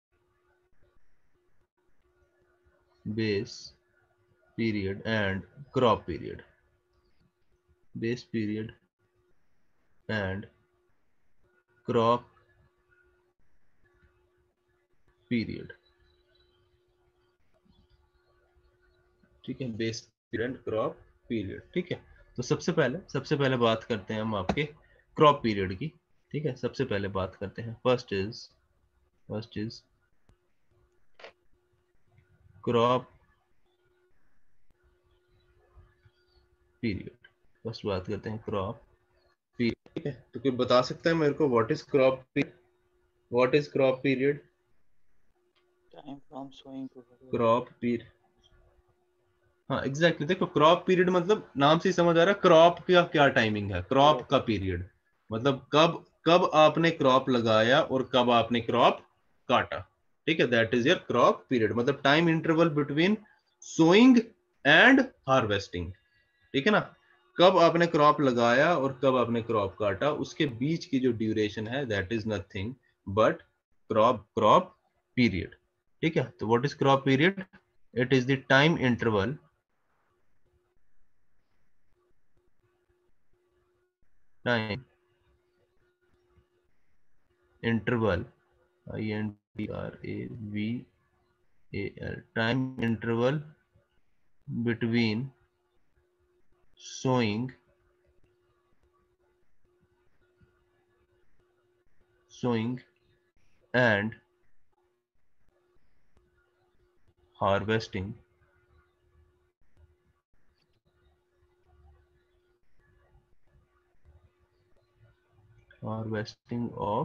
base period and crop period, base period and crop period, ठीक है। Base period and crop period, ठीक है। तो सबसे पहले सबसे पहले बात करते हैं हम आपके क्रॉप पीरियड की, ठीक है। सबसे पहले बात करते हैं, first is first is crop period, first बात करते हैं क्रॉप पीरियड, ठीक है। तो कोई बता सकता है मेरे को, what is crop period, what is crop period, time from sowing to crop period, हाँ एग्जैक्टली, देखो क्रॉप पीरियड मतलब नाम से ही समझ आ रहा है, क्रॉप का क्या टाइमिंग है, क्रॉप का पीरियड मतलब कब कब आपने क्रॉप लगाया और कब आपने क्रॉप काटा, ठीक है। That is your crop period, मतलब time interval between sowing and harvesting, ठीक है ना। कब आपने क्रॉप लगाया और कब आपने क्रॉप काटा, उसके बीच की जो ड्यूरेशन है, that is nothing but crop crop period, ठीक है। तो what is crop period, it is the time interval time interval I N T R A V A L, time interval between sowing sowing and harvesting harvesting of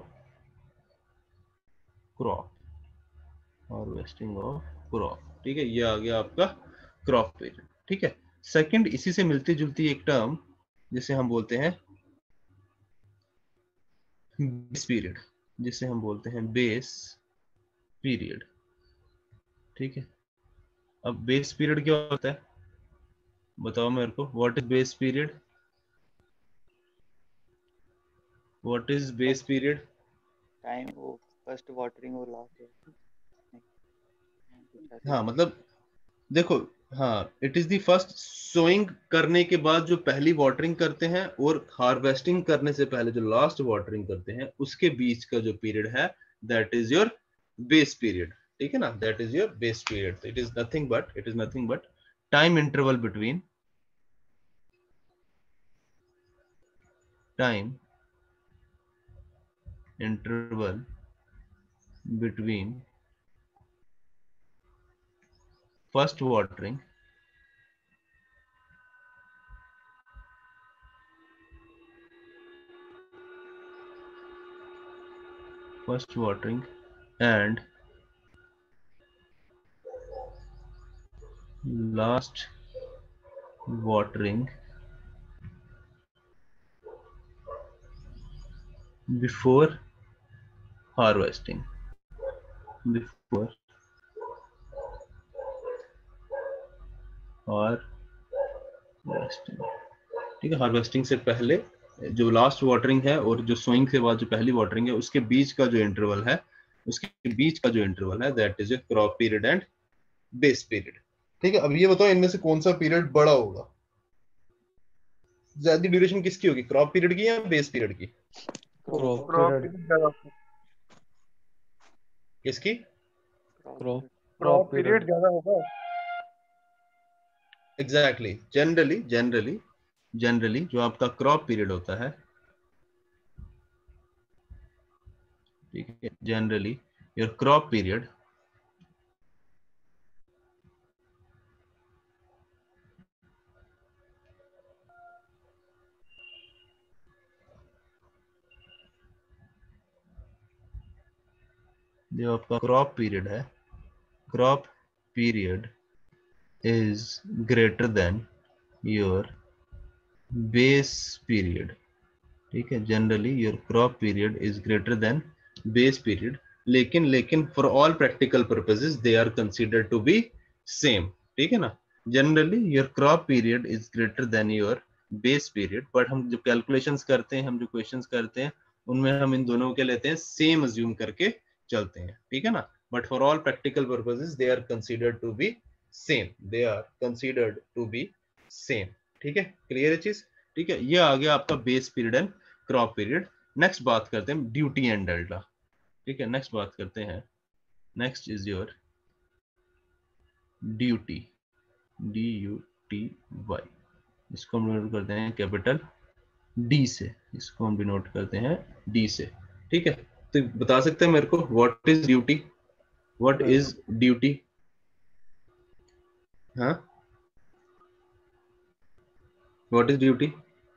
crop harvesting of crop, ठीक है। ये आ गया आपका क्रॉप पीरियड, ठीक है। सेकंड इसी से मिलती जुलती एक टर्म जिसे हम बोलते हैं बेस पीरियड, जिसे हम बोलते हैं बेस पीरियड, ठीक है। अब बेस पीरियड क्या होता है, बताओ मेरे को, what is base period, what is base period? Time वो फर्स्ट वाटरिंग वो लास्ट हाँ मतलब देखो, हाँ, it is the first sowing करने के बाद जो पहली वाटरिंग करते हैं और हार्वेस्टिंग करने से पहले जो लास्ट वाटरिंग करते हैं, उसके बीच का जो पीरियड है, that is your base period. ठीक है ना, that is your base period. It is nothing but it is nothing but time interval between time interval between first watering first watering and last watering before harvesting before harvesting। ठीक है, हार्वेस्टिंग से पहले जो लास्ट वाटरिंग है और जो सोइंग के बाद जो पहली वाटरिंग है, उसके बीच का जो इंटरवल है, उसके बीच का जो इंटरवल है, that is a crop period and base period. ठीक है, अब ये बताओ इनमें से कौन सा पीरियड बड़ा होगा? ज्यादा ड्यूरेशन किसकी होगी, क्रॉप पीरियड की या बेस पीरियड की? क्रॉप क्रॉप पीरियड पीरियड ज्यादा किसकी? क्रॉप क्रॉप पीरियड ज्यादा होगा। एग्जैक्टली, जनरली जनरली जनरली जो आपका क्रॉप पीरियड होता है, ठीक है, जनरली योर क्रॉप पीरियड जो आपका क्रॉप पीरियड है, crop period is greater than your base period। ठीक है, generally your crop period is greater than base period, लेकिन लेकिन for all practical purposes they are considered to be same. ठीक है ना, generally your crop period is greater than your base period, but हम जो कैलकुलेशंस करते हैं, हम जो क्वेश्चंस करते हैं, उनमें हम इन दोनों के लेते हैं सेम अज्यूम करके चलते हैं। ठीक है ना, but for all practical purposes they are considered to be same, they are considered to be same. ठीक है, क्लियर है चीज? ठीक है, ये आ गया आपका base period and crop period. Next बात करते हैं ड्यूटी एंड डेल्टा। ठीक है, नेक्स्ट बात करते हैं, next is your duty, D U T Y. इसको हम डिनोट करते हैं कैपिटल डी से, इसको हम डिनोट करते हैं डी से। ठीक है, तो बता सकते हैं मेरे को what is duty, what is duty? हाँ, what is duty?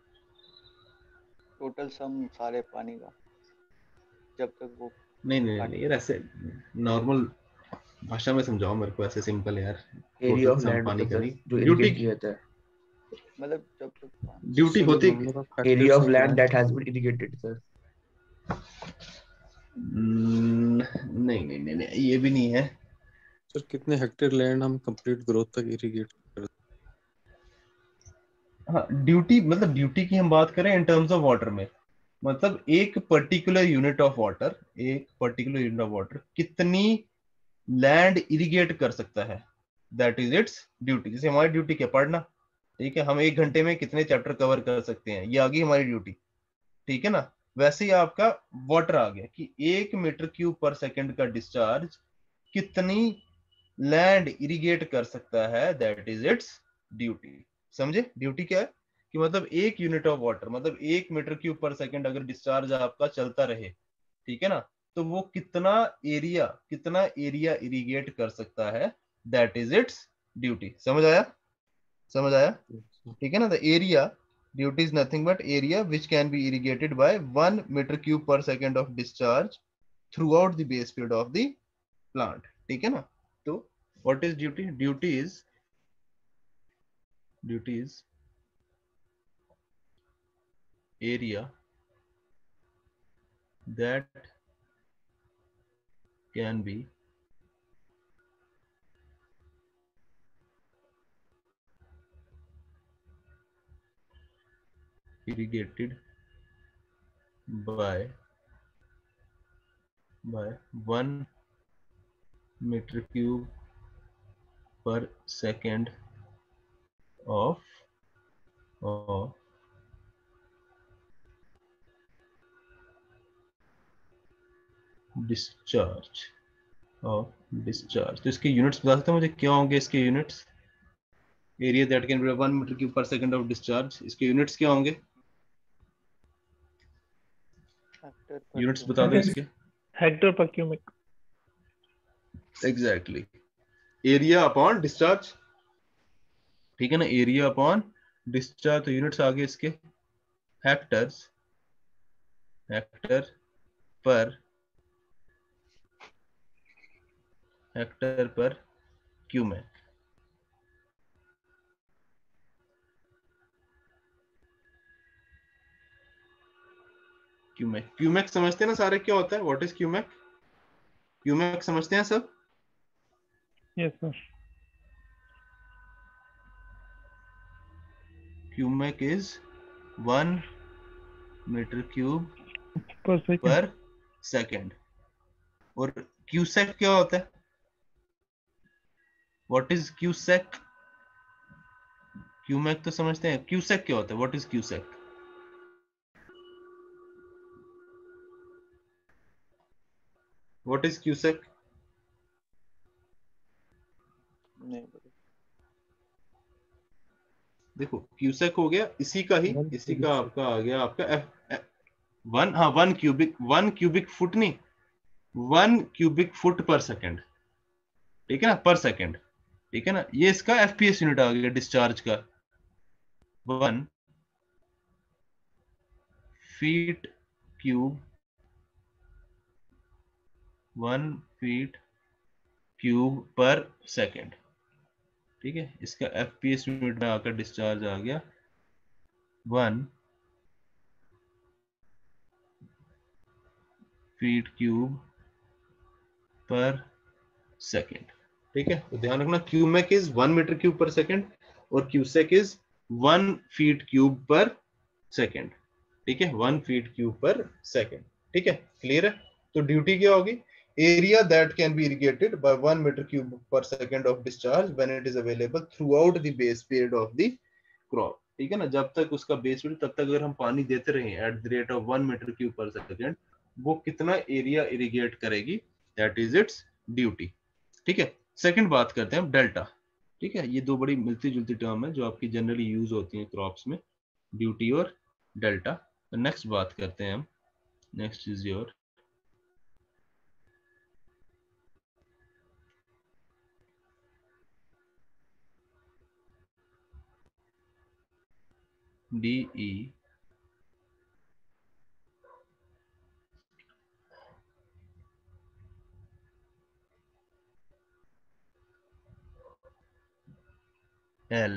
Total sum सारे पानी का, जब तक वो नहीं नहीं नहीं यार, ऐसे नॉर्मल भाषा में समझाओ मेरे को, ऐसे सिंपल यार। एरिया ऑफ टोटल लैंड पानी होता का है नहीं, जो ड्यूटी इरिगेट किया जाता है। मतलब जब तक पानी ड्यूटी होती area of land that has been irrigated sir. न- नहीं नहीं नहीं नहीं ये भी नहीं है। सर कितने हेक्टेयर लैंड हम कंप्लीट ग्रोथ तक इरिगेट कर? हाँ, ड्यूटी मतलब ड्यूटी की हम बात करें इन टर्म्स ऑफ वाटर में, मतलब एक पर्टिकुलर यूनिट ऑफ वाटर, एक पर्टिकुलर यूनिट ऑफ वाटर कितनी लैंड इरिगेट कर सकता है, दैट इज इट्स ड्यूटी। जैसे हमारी ड्यूटी क्या, पढ़ना। ठीक है, हम एक घंटे में कितने चैप्टर कवर कर सकते हैं, ये आ गई हमारी ड्यूटी। ठीक है ना, वैसे ही आपका वाटर आ गया कि एक मीटर क्यूब पर सेकंड का डिस्चार्ज कितनी लैंड इरिगेट कर सकता है, दैट इज इट्स ड्यूटी। समझे ड्यूटी क्या है? कि मतलब एक यूनिट ऑफ वाटर, मतलब एक मीटर क्यूब पर सेकंड अगर डिस्चार्ज आपका चलता रहे, ठीक है ना, तो वो कितना एरिया, कितना एरिया इरिगेट कर सकता है, दैट इज इट्स ड्यूटी। समझ आया? समझ आया? ठीक है ना, the area duty is nothing but area which can be irrigated by one metre cube पर second of discharge throughout the base period of the plant. ठीक है ना, तो what is duty? Duty is duty is area that can be irrigated by by one meter cube per second of of discharge of discharge. तो इसके यूनिट्स बता सकते हैं मुझे क्या होंगे इसके units? Area that can be one metre cube पर सेकंड ऑफ डिस्चार्ज, इसके यूनिट्स क्या होंगे? यूनिट्स बता दो इसके। Hectare per cubic. Exactly, area upon discharge, ठीक है ना, एरिया अपॉन डिस्चार्ज। तो यूनिट्स आगे इसके हेक्टर्स, हेक्टर पर हेक्टर पर क्यूमेक। क्यूमेक क्यूमेक समझते हैं ना सारे क्या होता है? What is cumec? क्यूमेक समझते हैं सब? Yes sir. Cumec is one metre cube पर सेकंड। Per second. और क्यूसेक क्या होता है? What is cusec? क्यूमेक तो समझते हैं, क्यूसेक क्या होता है? What is cusec? What is cusec? नहीं देखो क्यूसेक हो गया इसी का ही, इसी का आपका आ गया आपका एफ वन, हाँ one cubic, one cubic foot नहीं, one cubic foot per second, ठीक है ना, पर सेकंड, ठीक है ना। ये इसका एफपीएस यूनिट आ गया डिस्चार्ज का, one feet cube, one feet cube पर सेकंड, ठीक है। इसका एफपीएस यूनिट में आकर डिस्चार्ज आ गया वन फीट क्यूब पर सेकंड, ठीक है। तो ध्यान रखना cumec is one metre cube पर सेकंड और cusec is one feet cube पर सेकंड, ठीक है, वन फीट क्यूब पर सेकंड, ठीक है, क्लियर है। तो ड्यूटी क्या होगी? Area that can be irrigated by one metre cube पर second of discharge when it is available throughout the base period of the crop, ठीक है ना। जब तक उसका बेस पीरियड, तब तक अगर हम पानी देते रहे at the rate of one metre cube पर सेकंड, वो कितना एरिया इरिगेट करेगी, दैट इज इट्स ड्यूटी, ठीक है। सेकंड बात करते हैं हम डेल्टा, ठीक है। ये दो बड़ी मिलती जुलती टर्म है जो आपकी जनरली यूज होती हैं क्रॉप्स में, ड्यूटी और डेल्टा। तो नेक्स्ट बात करते हैं हम, next is your DE L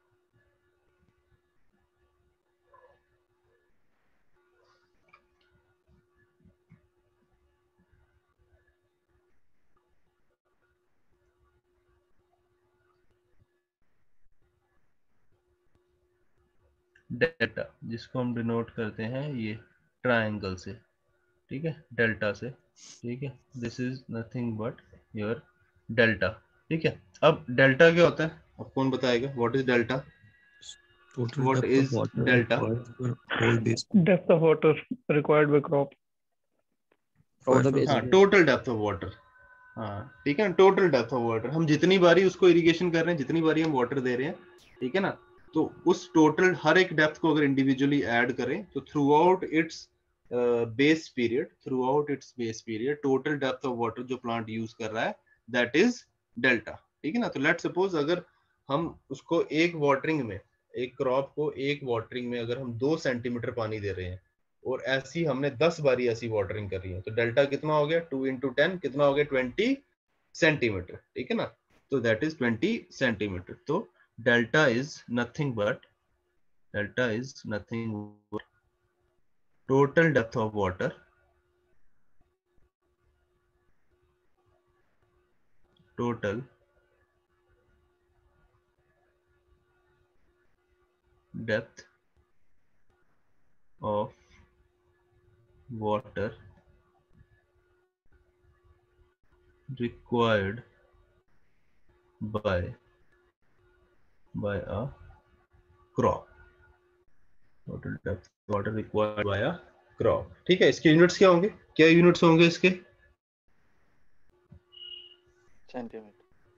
delta, जिसको हम डिनोट करते हैं ये ट्रायंगल से, ठीक है, डेल्टा से, ठीक है। This is nothing but your delta, ठीक है। अब डेल्टा क्या होता है? अब कौन बताएगा what is delta? Total What depth of is water delta? required for whole base depth of water required by crop. For the for base हाँ, period. Total depth of water, हाँ ठीक है, टोटल डेप्थ ऑफ वाटर। हम जितनी बारी उसको इरिगेशन कर रहे हैं, जितनी बारी हम वाटर दे रहे हैं, ठीक है ना, तो उस टोटल हर एक डेप्थ को अगर इंडिविजुअली ऐड करें तो throughout its base period, throughout its base period total depth of water जो प्लांट यूज कर रहा है, दैट इज डेल्टा, ठीक है ना। तो लेट्स सपोज अगर हम उसको एक वाटरिंग में, एक क्रॉप को एक वाटरिंग में अगर हम दो सेंटीमीटर पानी दे रहे हैं और ऐसी हमने दस बारी ऐसी वाटरिंग कर रही है, तो डेल्टा कितना हो गया? टू इंटू टेन कितना हो गया? ट्वेंटी सेंटीमीटर, ठीक है ना। तो दैट इज ट्वेंटी सेंटीमीटर। तो delta is nothing but, delta is nothing but total depth of water, total depth of water required by by a crop, total depth water required by a crop। ठीक है, इसके यूनिट्स क्या होंगे, क्या यूनिट्स होंगे इसके? सेंटीमीटर।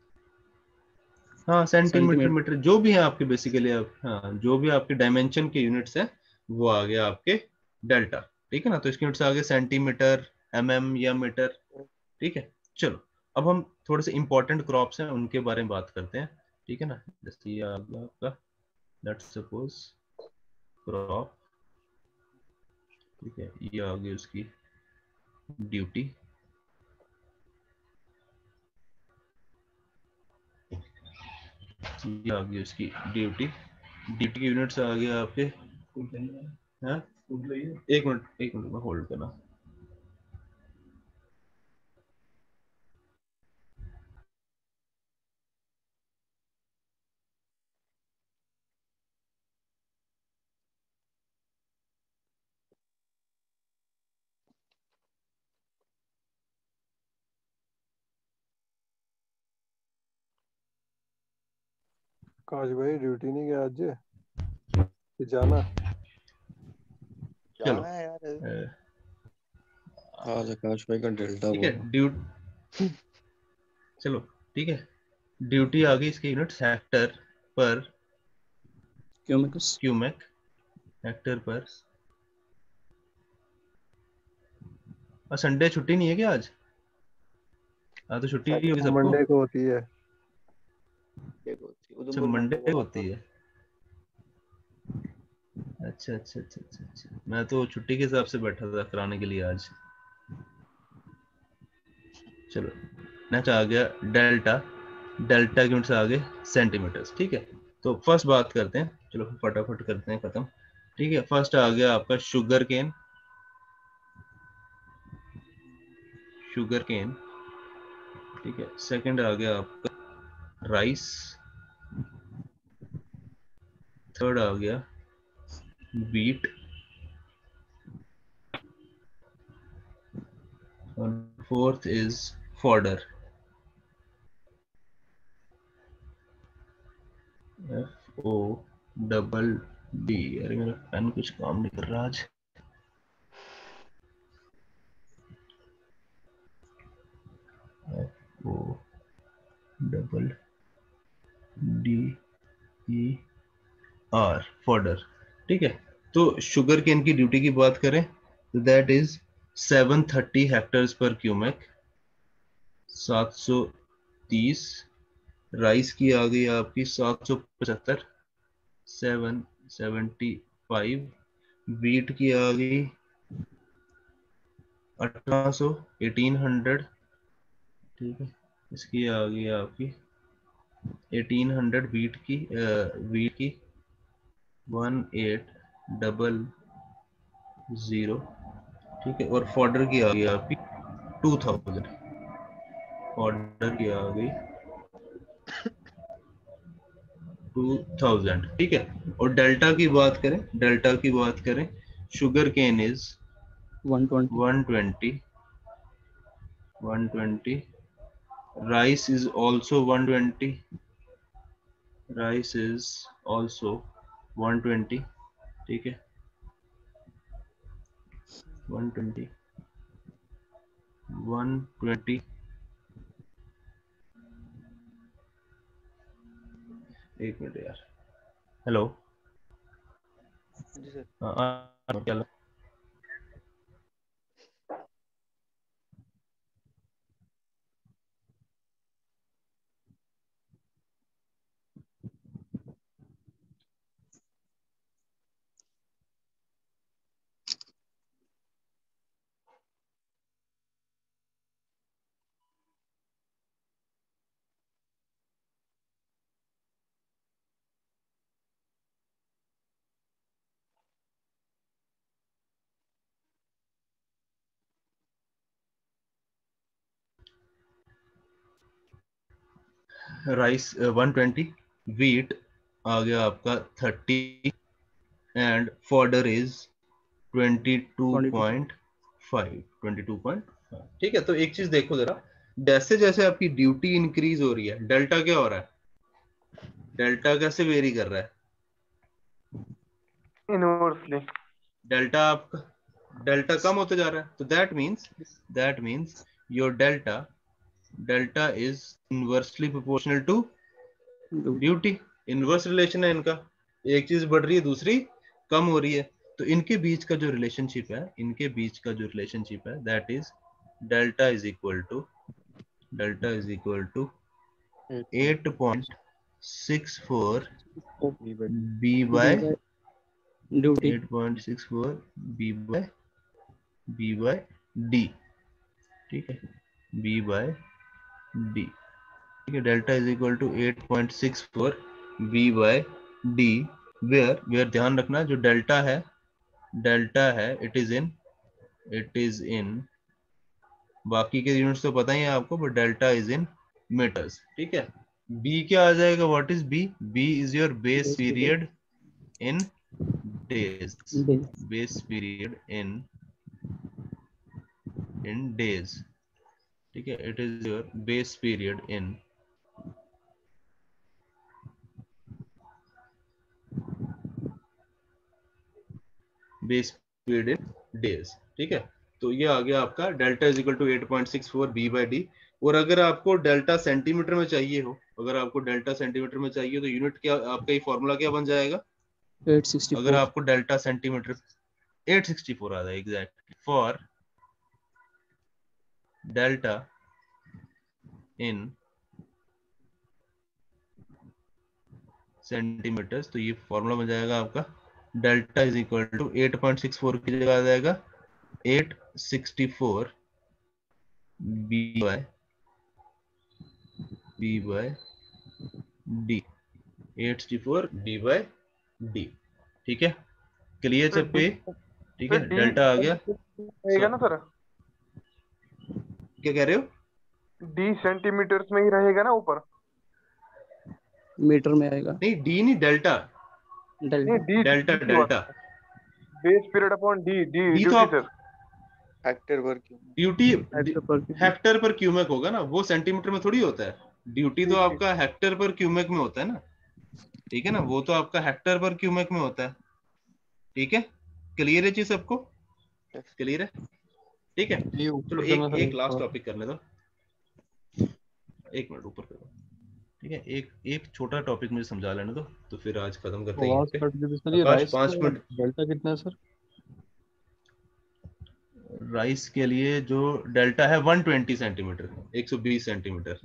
हाँ सेंटीमीटर सेंटीमीटर। मीटर जो भी है आपके बेसिकली, आप हाँ जो भी आपके डायमेंशन के यूनिट्स हैं वो आ गया आपके डेल्टा। ठीक है ना, तो इसके यूनिट्स आ गए सेंटीमीटर, एमएम या मीटर। ठीक है, चलो अब हम थोड़े से इंपॉर्टेंट क्रॉप्स हैं उनके बारे में बात करते हैं। ठीक है ना, जैसे ये आ गया आपका, लेट्स सपोज क्रॉप। ठीक है, ये आ गई उसकी ड्यूटी। ये आ गई उसकी ड्यूटी। ड्यूटी के यूनिट्स आ गया आपके, हाँ एक मिनट एक मिनट में होल्ड करना। काश भाई ड्यूटी नहीं गया आज कि जाना? चलो जाना है यार। अ, आज आकाश भाई का डेल्टा ठीक है बोला। ड्यूटी, चलो ठीक है, ड्यूटी आ गई, इसके यूनिट्स हेक्टर पर क्यूमिकस। क्यूमेक, हेक्टर पर। और संडे छुट्टी नहीं है क्या आज? हाँ तो छुट्टी नहीं होगी सबको। मंडे को होती है। अच्छा उधमपुर मंडे मंडे को होती है। अच्छा अच्छा अच्छा अच्छा अच्छा, मैं तो छुट्टी के हिसाब से बैठा था कराने के लिए आज। चलो नेक्स्ट आ गया डेल्टा। डेल्टा के यूनिट्स आ गए सेंटीमीटर्स। ठीक है, तो फर्स्ट बात करते हैं, चलो फटाफट करते हैं खत्म। ठीक है, फर्स्ट आ गया आपका शुगर केन। Sugar cane. ठीक है, सेकंड आ गया आपका राइस। थर्ड आ गया wheat, and fourth is fodder, F O double D। अरे मेरा पेन कुछ काम नहीं कर रहा आज। F O double D E R, fodder. ठीक है, तो शुगर केन की ड्यूटी की बात करें तो that is seven thirty hectares पर क्यूमेक, सात सौ तीस। राइस की आ गई आपकी सात सौ पचहत्तर, सेवन सेवेंटी फाइव। वीट की आ गई अठारह सौ, एटीन हंड्रेड। ठीक है, इसकी आ गई आपकी एटीन हंड्रेड वीट की, वीट की वन एट डबल जीरो। ठीक है, और फॉडर की आ गई आपकी टू थाउजेंड। फॉडर की आ गई टू थाउजेंड। ठीक है, और डेल्टा की बात करें, डेल्टा की बात करें, sugar cane is one twenty. One twenty, one twenty. Rice is also one twenty, rice is also one twenty. ठीक है, वन ट्वेंटी, वन ट्वेंटी। एक मिनट यार, हेलो। जी सर। हाँ हाँ, चलो राइस वन ट्वेंटी, वीट आ गया आपका thirty, and fodder is twenty two twenty two. Point five twenty two point five. ठीक है, तो एक चीज देखो जरा, जैसे जैसे आपकी ड्यूटी इंक्रीज हो रही है, डेल्टा क्या हो रहा है, डेल्टा कैसे वेरी कर रहा है, इनवर्सली डेल्टा आपका डेल्टा कम होते जा रहा है, तो that means that means your delta delta is inversely proportional to duty. Inverse relation है इनका, एक चीज बढ़ रही है दूसरी कम हो रही है, तो इनके बीच का जो रिलेशनशिप है इनके बीच का जो रिलेशनशिप है that is delta is equal to delta is equal to eight point six four B by duty eight point six four B by B by D. ठीक है, बी बाय डी। ठीक है, delta is equal to eight point six four B by D, where where ध्यान रखना जो डेल्टा है डेल्टा है it is in it is in बाकी के यूनिट्स तो पता ही है आपको, but delta is in metres. ठीक है, बी क्या आ जाएगा, what is B, B is your base period in days, base period in in days. ठीक है, it is your base period in base period in days. ठीक है, तो ये आ गया आपका delta is equal to eight point six four B by D. और अगर आपको डेल्टा सेंटीमीटर में चाहिए हो अगर आपको डेल्टा सेंटीमीटर में चाहिए तो यूनिट क्या आपका ये फॉर्मूला क्या बन जाएगा, एट सिक्सटी फोर। अगर आपको delta centimetre eight sixty four आ जाए exact for delta in centimetres, तो ये फॉर्मूला बन जाएगा आपका delta is equal to eight point six four की जगह आ जाएगा eight sixty four B by B by D, eight sixty four B by D. ठीक है, क्लियर सब पे। ठीक है, डेल्टा आ गया रहेगा ना सर, क्या कह रहे हो, डी सेंटीमीटर्स में ही रहेगा ना ऊपर, मीटर में आएगा। नहीं डी नहीं delta delta D delta delta base period upon D D D तो ड्यूटी आप सर, हेक्टेयर पर क्यों ड्यूटी हेक्टर पर हेक्टर पर क्यूमेक होगा ना, वो सेंटीमीटर में थोड़ी होता है, ड्यूटी तो आपका हेक्टर पर क्यूमेक में होता है ना। ठीक है ना, वो तो आपका हेक्टर पर क्यूमेक में होता है। ठीक है, क्लियर है चीज सबको, क्लियर है। ठीक है, चलो एक एक लास्ट टॉपिक करने दो, एक मिनट ऊपर करो। ठीक है, एक एक छोटा टॉपिक मुझे समझा लेने दो तो फिर आज खत्म करते हैं। आवाज कट गई सर, ये आकाश राइस पांच का मिनट डेल्टा कितना है सर? राइस के लिए जो डेल्टा है वन ट्वेंटी सेंटीमीटर, एक सौ बीस सेंटीमीटर।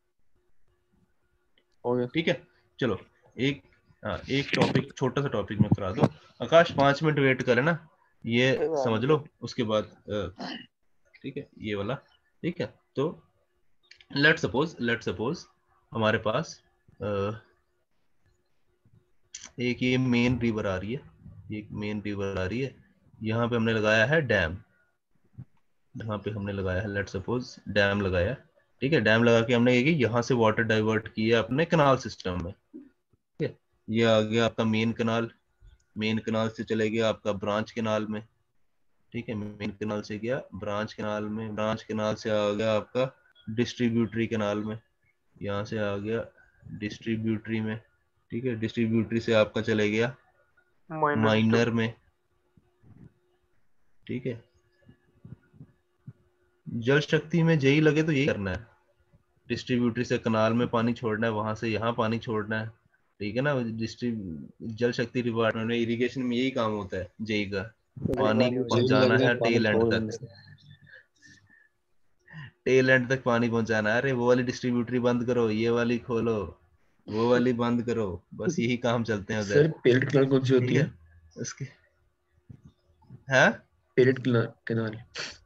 हो गया। ठीक है, चलो एक हाँ एक टॉपिक छोटा सा टॉपिक में करा दो। आकाश पांच मिनट वेट करे ना, ये समझ लो उसके बाद अ, ठीक है ये वाला। ठीक है, तो लेट सपोज लेट सपोज हमारे पास अ, एक ये मेन रिवर आ रही है, एक मेन रिवर आ रही है, यहाँ पे हमने लगाया है डैम, यहाँ पे हमने लगाया है लेट सपोज डैम लगाया। ठीक है, डैम लगा के हमने ये यहाँ से वाटर डाइवर्ट किया अपने कनाल सिस्टम में। ठीक है, ये आ गया आपका मेन कनाल, मेन कनाल से चले गया आपका ब्रांच कनाल में। ठीक है, मेन कनाल से गया ब्रांच कनाल में, ब्रांच कनाल से आ गया आपका डिस्ट्रीब्यूटरी कनाल में, यहाँ से आ गया डिस्ट्रीब्यूटरी में। ठीक है, डिस्ट्रीब्यूटरी से आपका चले गया माइनर में। ठीक है, जल शक्ति में जेई लगे तो यही करना है, डिस्ट्रीब्यूटरी से कनाल में पानी छोड़ना है, वहां से यहाँ पानी छोड़ना है। ठीक है ना, डिस्ट्रीब्यूट जल शक्ति डिपार्टमेंट में इरिगेशन में यही काम होता है जेई का, पानी पहुंचाना है टेल एंड तक, टेल एंड तक पानी पहुंचाना है। अरे वो वाली डिस्ट्रीब्यूटरी बंद करो, ये वाली खोलो, वो वाली बंद करो, बस यही काम चलते हैं सर उधर। पेलेट कनाल कौन सी होती ठीक है? है, उसके हाँ पेलेट कनाल,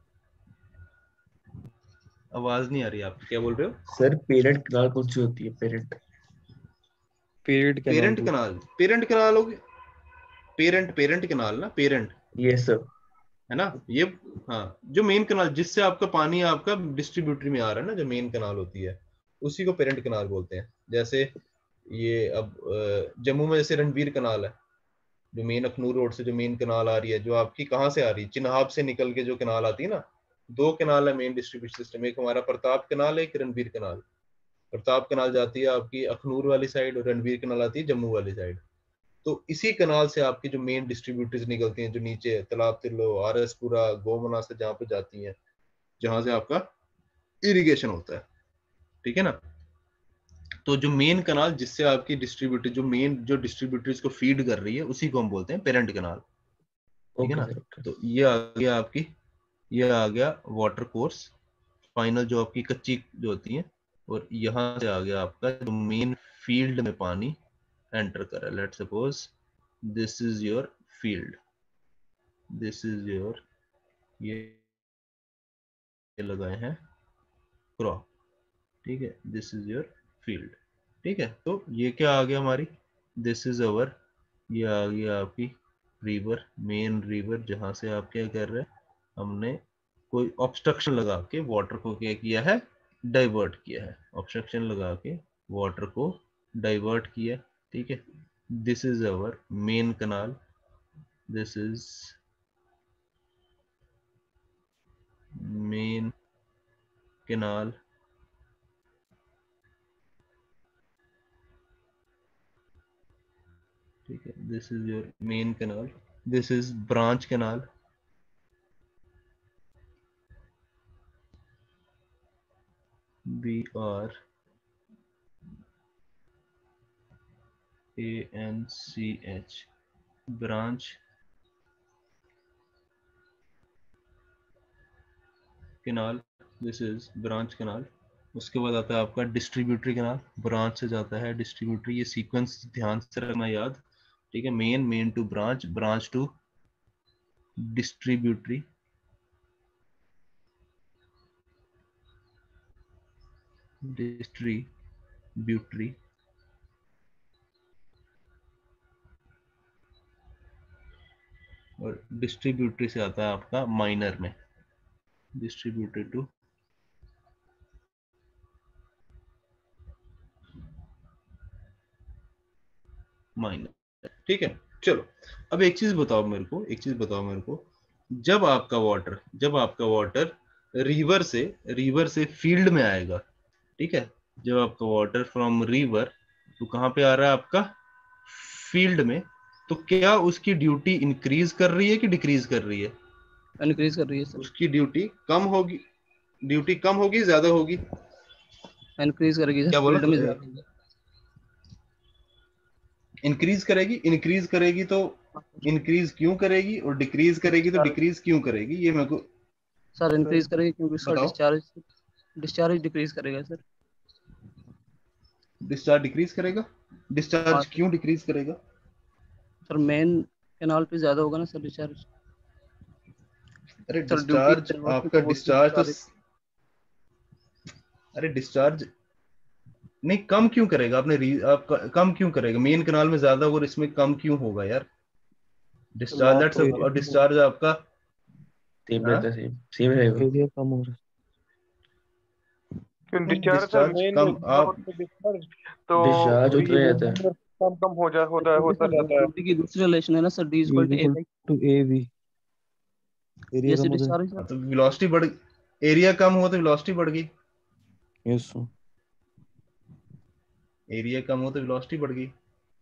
आवाज नहीं आ रही, आप क्या बोल रहे हो? सर पेरेंट कनाल कौन सी होती है? पेरेंट पीरियड के पेरेंट कनाल, पेरेंट कनाल होगी, पेरेंट पेरेंट कनाल ना, पेरेंट ये सब है ना ये। हाँ, जो मेन कनाल जिससे आपका पानी आपका डिस्ट्रीब्यूटरी में आ रहा है ना, जो मेन कनाल होती है उसी को पेरेंट कनाल बोलते हैं। जैसे ये अब अ, जम्मू में जैसे रणवीर कनाल है, जो मेन अखनूर रोड से जो मेन कनाल आ रही है, जो आपकी कहाँ से आ रही है, चिन्हाब से निकल के जो कनाल आती है ना, दो कनाल है मेन डिस्ट्रीब्यूशन सिस्टम, एक हमारा प्रताप कनाल है, एक रणवीर कनाल। प्रताप कनाल जाती है आपकी अखनूर वाली साइड और रणवीर कनाल आती है जम्मू वाली साइड। तो इसी कनाल से आपकी जो मेन डिस्ट्रीब्यूटर्स निकलती हैं, जो नीचे तालाब तिल्लो, आर एस पुरा, गोमना से जहाँ पे जाती हैं, जहां से आपका इरिगेशन होता है, ठीक है ना। तो जो मेन कनाल जिससे आपकी डिस्ट्रीब्यूटर, जो मेन जो डिस्ट्रीब्यूटर्स को फीड कर रही है, उसी को हम बोलते हैं पेरेंट कनाल, ठीक है ना। तो ये आ गया आपकी, ये आ गया वाटर कोर्स फाइनल जो आपकी कच्ची जो होती है, और यहाँ से आ गया आपका जो मेन फील्ड में पानी एंटर कर रहा है। Let's suppose this is your field, this is your, ये लगाए हैं क्रॉप, ठीक है, दिस इज योर फील्ड, ठीक है। तो ये क्या आ गया हमारी, दिस इज अवर, ये आ गया आपकी रिवर, मेन रिवर, जहां से आप क्या कर रहे हैं, हमने कोई ऑब्स्ट्रक्शन लगा के वाटर को क्या किया है, डाइवर्ट किया है, ऑब्स्ट्रक्शन लगा के वाटर को डाइवर्ट किया, ठीक है। This is our main canal, this is main canal, ठीक है, this is your main canal, this is branch canal, B R A N C H, branch canal, this is branch canal. उसके बाद आता है आपका डिस्ट्रीब्यूटरी कनाल, ब्रांच से जाता है डिस्ट्रीब्यूटरी, ये सीक्वेंस ध्यान से रखना याद, ठीक है। Main, main to branch, branch to distributary, distributary, और डिस्ट्रीब्यूटरी से आता है आपका माइनर में, डिस्ट्रीब्यूटरी टू माइनर, ठीक है। चलो अब एक चीज बताओ मेरे को, एक चीज बताओ मेरे को, जब आपका वाटर, जब आपका वाटर रिवर से, रिवर से फील्ड में आएगा, ठीक है, जब आपका वाटर फ्रॉम रिवर तो कहाँ पे आ रहा है आपका फील्ड में, तो क्या उसकी ड्यूटी इंक्रीज कर रही है कि डिक्रीज कर रही है? इंक्रीज कर रही है सर। उसकी ड्यूटी कम होगी, ड्यूटी कम होगी ज्यादा होगी? इंक्रीज करेगी सर, क्या बोला? फील्ड में ज्यादा इंक्रीज करेगी, इंक्रीज करेगी तो इंक्रीज क्यों करेगी, और डिक्रीज करेगी तो डिक्रीज क्यों करेगी, ये मेरे को सर इंक्रीज करेगी क्योंकि उसका बताओ। डिस्चार्ज, डिस्चार्ज डिक्रीज करेगा सर। डिस्चार्ज डिक्रीज करेगा, डिस्चार्ज क्यों डिक्रीज करेगा? सर मेन कैनाल पे ज्यादा होगा ना सर डिस्चार्ज। अरे सर डिस्चार्ज ड्यूटी आपका डिस्चार्ज तो, अरे डिस्चार्ज नहीं कम क्यों करेगा आपने, आपका कम क्यों करेगा? मेन कैनाल में ज्यादा और इसमें कम क्यों होगा यार? डिस्चार्ज दैट्स और डिस्चार्ज आपका सेम रहता है, सेम सेम रहेगा, एरिया कम हो रहा है। क्यों डिस्चार्ज सर डिस्चार्ज मेन कम आप डिस्चार्ज तो डिस्चार्ज उतना ही रहता है। कम कम हो जा होता है होता जाता है। ड्यूटी की दूसरी रिलेशन है ना sir, D equal to A to A V, area जैसे कम हो डिस्चार्ज जाए। तो वेलोसिटी बढ़, एरिया कम हो तो वेलोसिटी बढ़ गई, यस सर। एरिया कम हो तो वेलोसिटी बढ़ गई।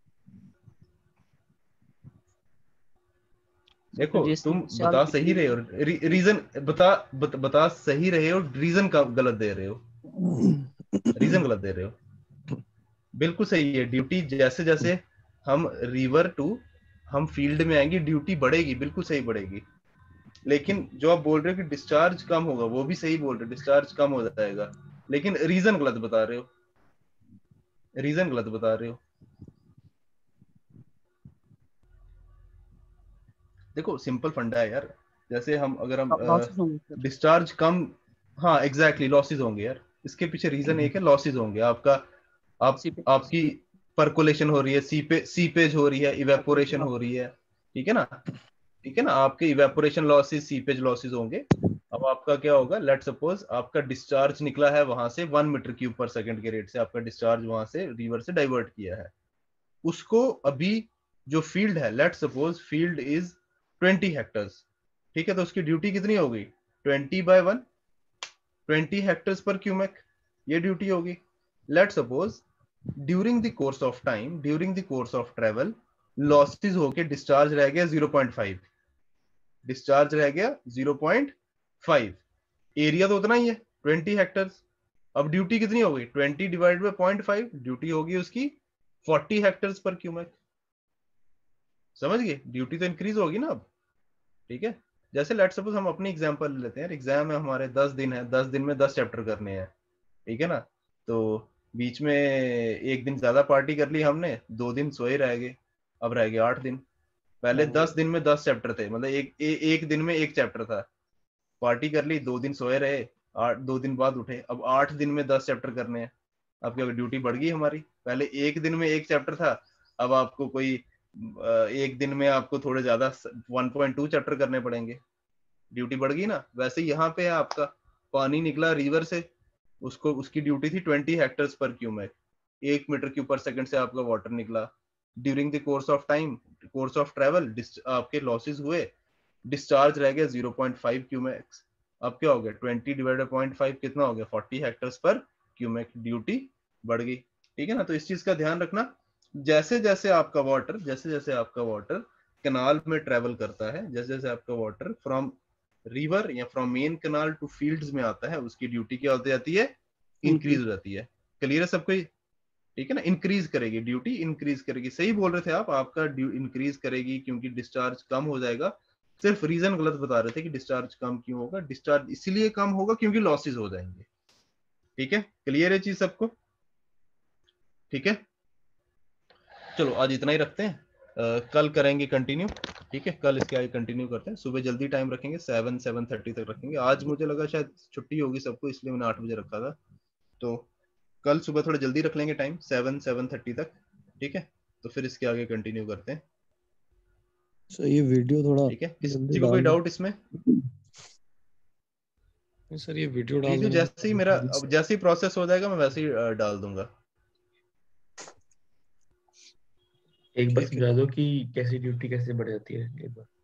देखो तुम बता सही रहे हो, री, रीजन बता बत, बता सही रहे हो, रीजन का गलत दे रहे हो, रीजन गलत दे रहे हो। बिल्कुल सही है, ड्यूटी जैसे जैसे हम रिवर टू हम फील्ड में आएंगे ड्यूटी बढ़ेगी, बिल्कुल सही बढ़ेगी। लेकिन जो आप बोल रहे हो कि डिस्चार्ज कम होगा, वो भी सही बोल रहे हो, डिस्चार्ज कम हो जाएगा, लेकिन रीजन गलत बता रहे हो, रीजन गलत बता रहे हो। देखो सिंपल फंडा है यार, जैसे हम अगर हम डिस्चार्ज कम, हाँ एग्जैक्टली लॉसेस होंगे यार, इसके पीछे रीजन एक है, लॉसेस होंगे आपका, आप आपकी परकोलेशन हो रही है, सीपे सीपेज हो रही है, इवेपोरेशन हो रही है, ठीक है ना, ठीक है ना, आपके इवेपोरेशन लॉसेस, सीपेज लॉसेस होंगे। अब आपका क्या होगा, लेट सपोज आपका डिस्चार्ज निकला है वहां से वन मीटर क्यूब पर सेकंड के रेट से, आपका डिस्चार्ज वहां से रिवर से डाइवर्ट किया है, उसको अभी जो फील्ड है, let suppose field is twenty hectares, ठीक है, तो उसकी ड्यूटी कितनी होगी, twenty by one, twenty hectares पर क्यूमेक, ये ड्यूटी होगी। Let suppose during the course of time, during the course of travel losses होके डिस्चार्ज रह गया ज़ीरो पॉइंट फाइव, डिस्चार्ज रह गया ज़ीरो पॉइंट फाइव, एरिया तो उतना ही है ट्वेंटी हेक्टर्स, अब ड्यूटी कितनी होगी, twenty divide by point five, duty होगी उसकी फोर्टी हेक्टर्स पर क्यूमेक। समझ गए, ड्यूटी तो इंक्रीज होगी ना अब, ठीक है। जैसे लेट सपोज हम अपनी एग्जांपल लेते हैं, एग्जाम है हमारे दस दिन है, दस दिन में दस चैप्टर करने हैं, ठीक है ना, तो बीच में एक दिन ज्यादा पार्टी कर ली हमने, दो दिन सोए रह गए, अब रह गए आठ दिन। पहले दस दिन में दस चैप्टर थे, मतलब एक ए, एक दिन में एक चैप्टर था, पार्टी कर ली, दो दिन सोए रहे, आठ दो दिन बाद उठे, अब आठ दिन में दस चैप्टर करने हैं, अब क्या ड्यूटी बढ़ गई हमारी, पहले एक दिन में एक चैप्टर था, अब आपको कोई एक दिन में आपको थोड़े ज्यादा वन पॉइंट टू चैप्टर करने पड़ेंगे, ड्यूटी बढ़ गई ना। वैसे यहाँ पे आपका पानी निकला रिवर से, उसको उसकी ड्यूटी थी ट्वेंटी हेक्टर्स पर क्यूमेक, एक मीटर क्यूब पर सेकंड से आपका वाटर निकला। During the course of time, course of travel आपके लॉसेस हुए, डिस्चार्ज रह गया ज़ीरो पॉइंट फाइव क्यूमेक्स, अब क्या हो गया, twenty divided by point five कितना हो गया, फोर्टी हेक्टर्स पर क्यूमेक, ड्यूटी बढ़ गई, ठीक है ना। तो इस चीज का ध्यान रखना, जैसे जैसे आपका वाटर जैसे जैसे आपका वाटर कैनाल में ट्रेवल करता है, जैसे जैसे आपका वाटर फ्रॉम रिवर या from main canal to fields में आता है, उसकी ड्यूटी क्या होती जाती है, इंक्रीज हो जाती है। क्लियर है सबको, ठीक है ना, इंक्रीज करेगी, ड्यूटी इंक्रीज करेगी। सही बोल रहे थे आप, आपका इंक्रीज करेगी क्योंकि डिस्चार्ज कम हो जाएगा, सिर्फ रीजन गलत बता रहे थे कि डिस्चार्ज कम क्यों होगा, डिस्चार्ज इसलिए कम होगा क्योंकि लॉसेस हो जाएंगे, ठीक है। क्लियर है चीज सबको, ठीक है। चलो आज इतना ही रखते हैं, आ, कल करेंगे कंटिन्यू, ठीक है, कल इसके आगे कंटिन्यू करते हैं। सुबह जल्दी टाइम रखेंगे, सेवन सेवन थर्टी तक रखेंगे। आज मुझे लगा शायद छुट्टी होगी सबको, इसलिए मैंने आठ बजे रखा था, तो कल सुबह थोड़ा जल्दी रख लेंगे टाइम, सेवन सेवन थर्टी तक, ठीक है। तो फिर इसके आगे कंटिन्यू करते हैं। सर ये वीडियो थोड़ा ठीक है, किसी को कोई डाउट इसमें? सर ये वीडियो डाल वीडियो जैसे ही मेरा अब जैसे ही प्रोसेस हो जाएगा मैं वैसे ही डाल दूंगा। एक बार समझा दो कि कैसी ड्यूटी कैसे बढ़ जाती है एक बार।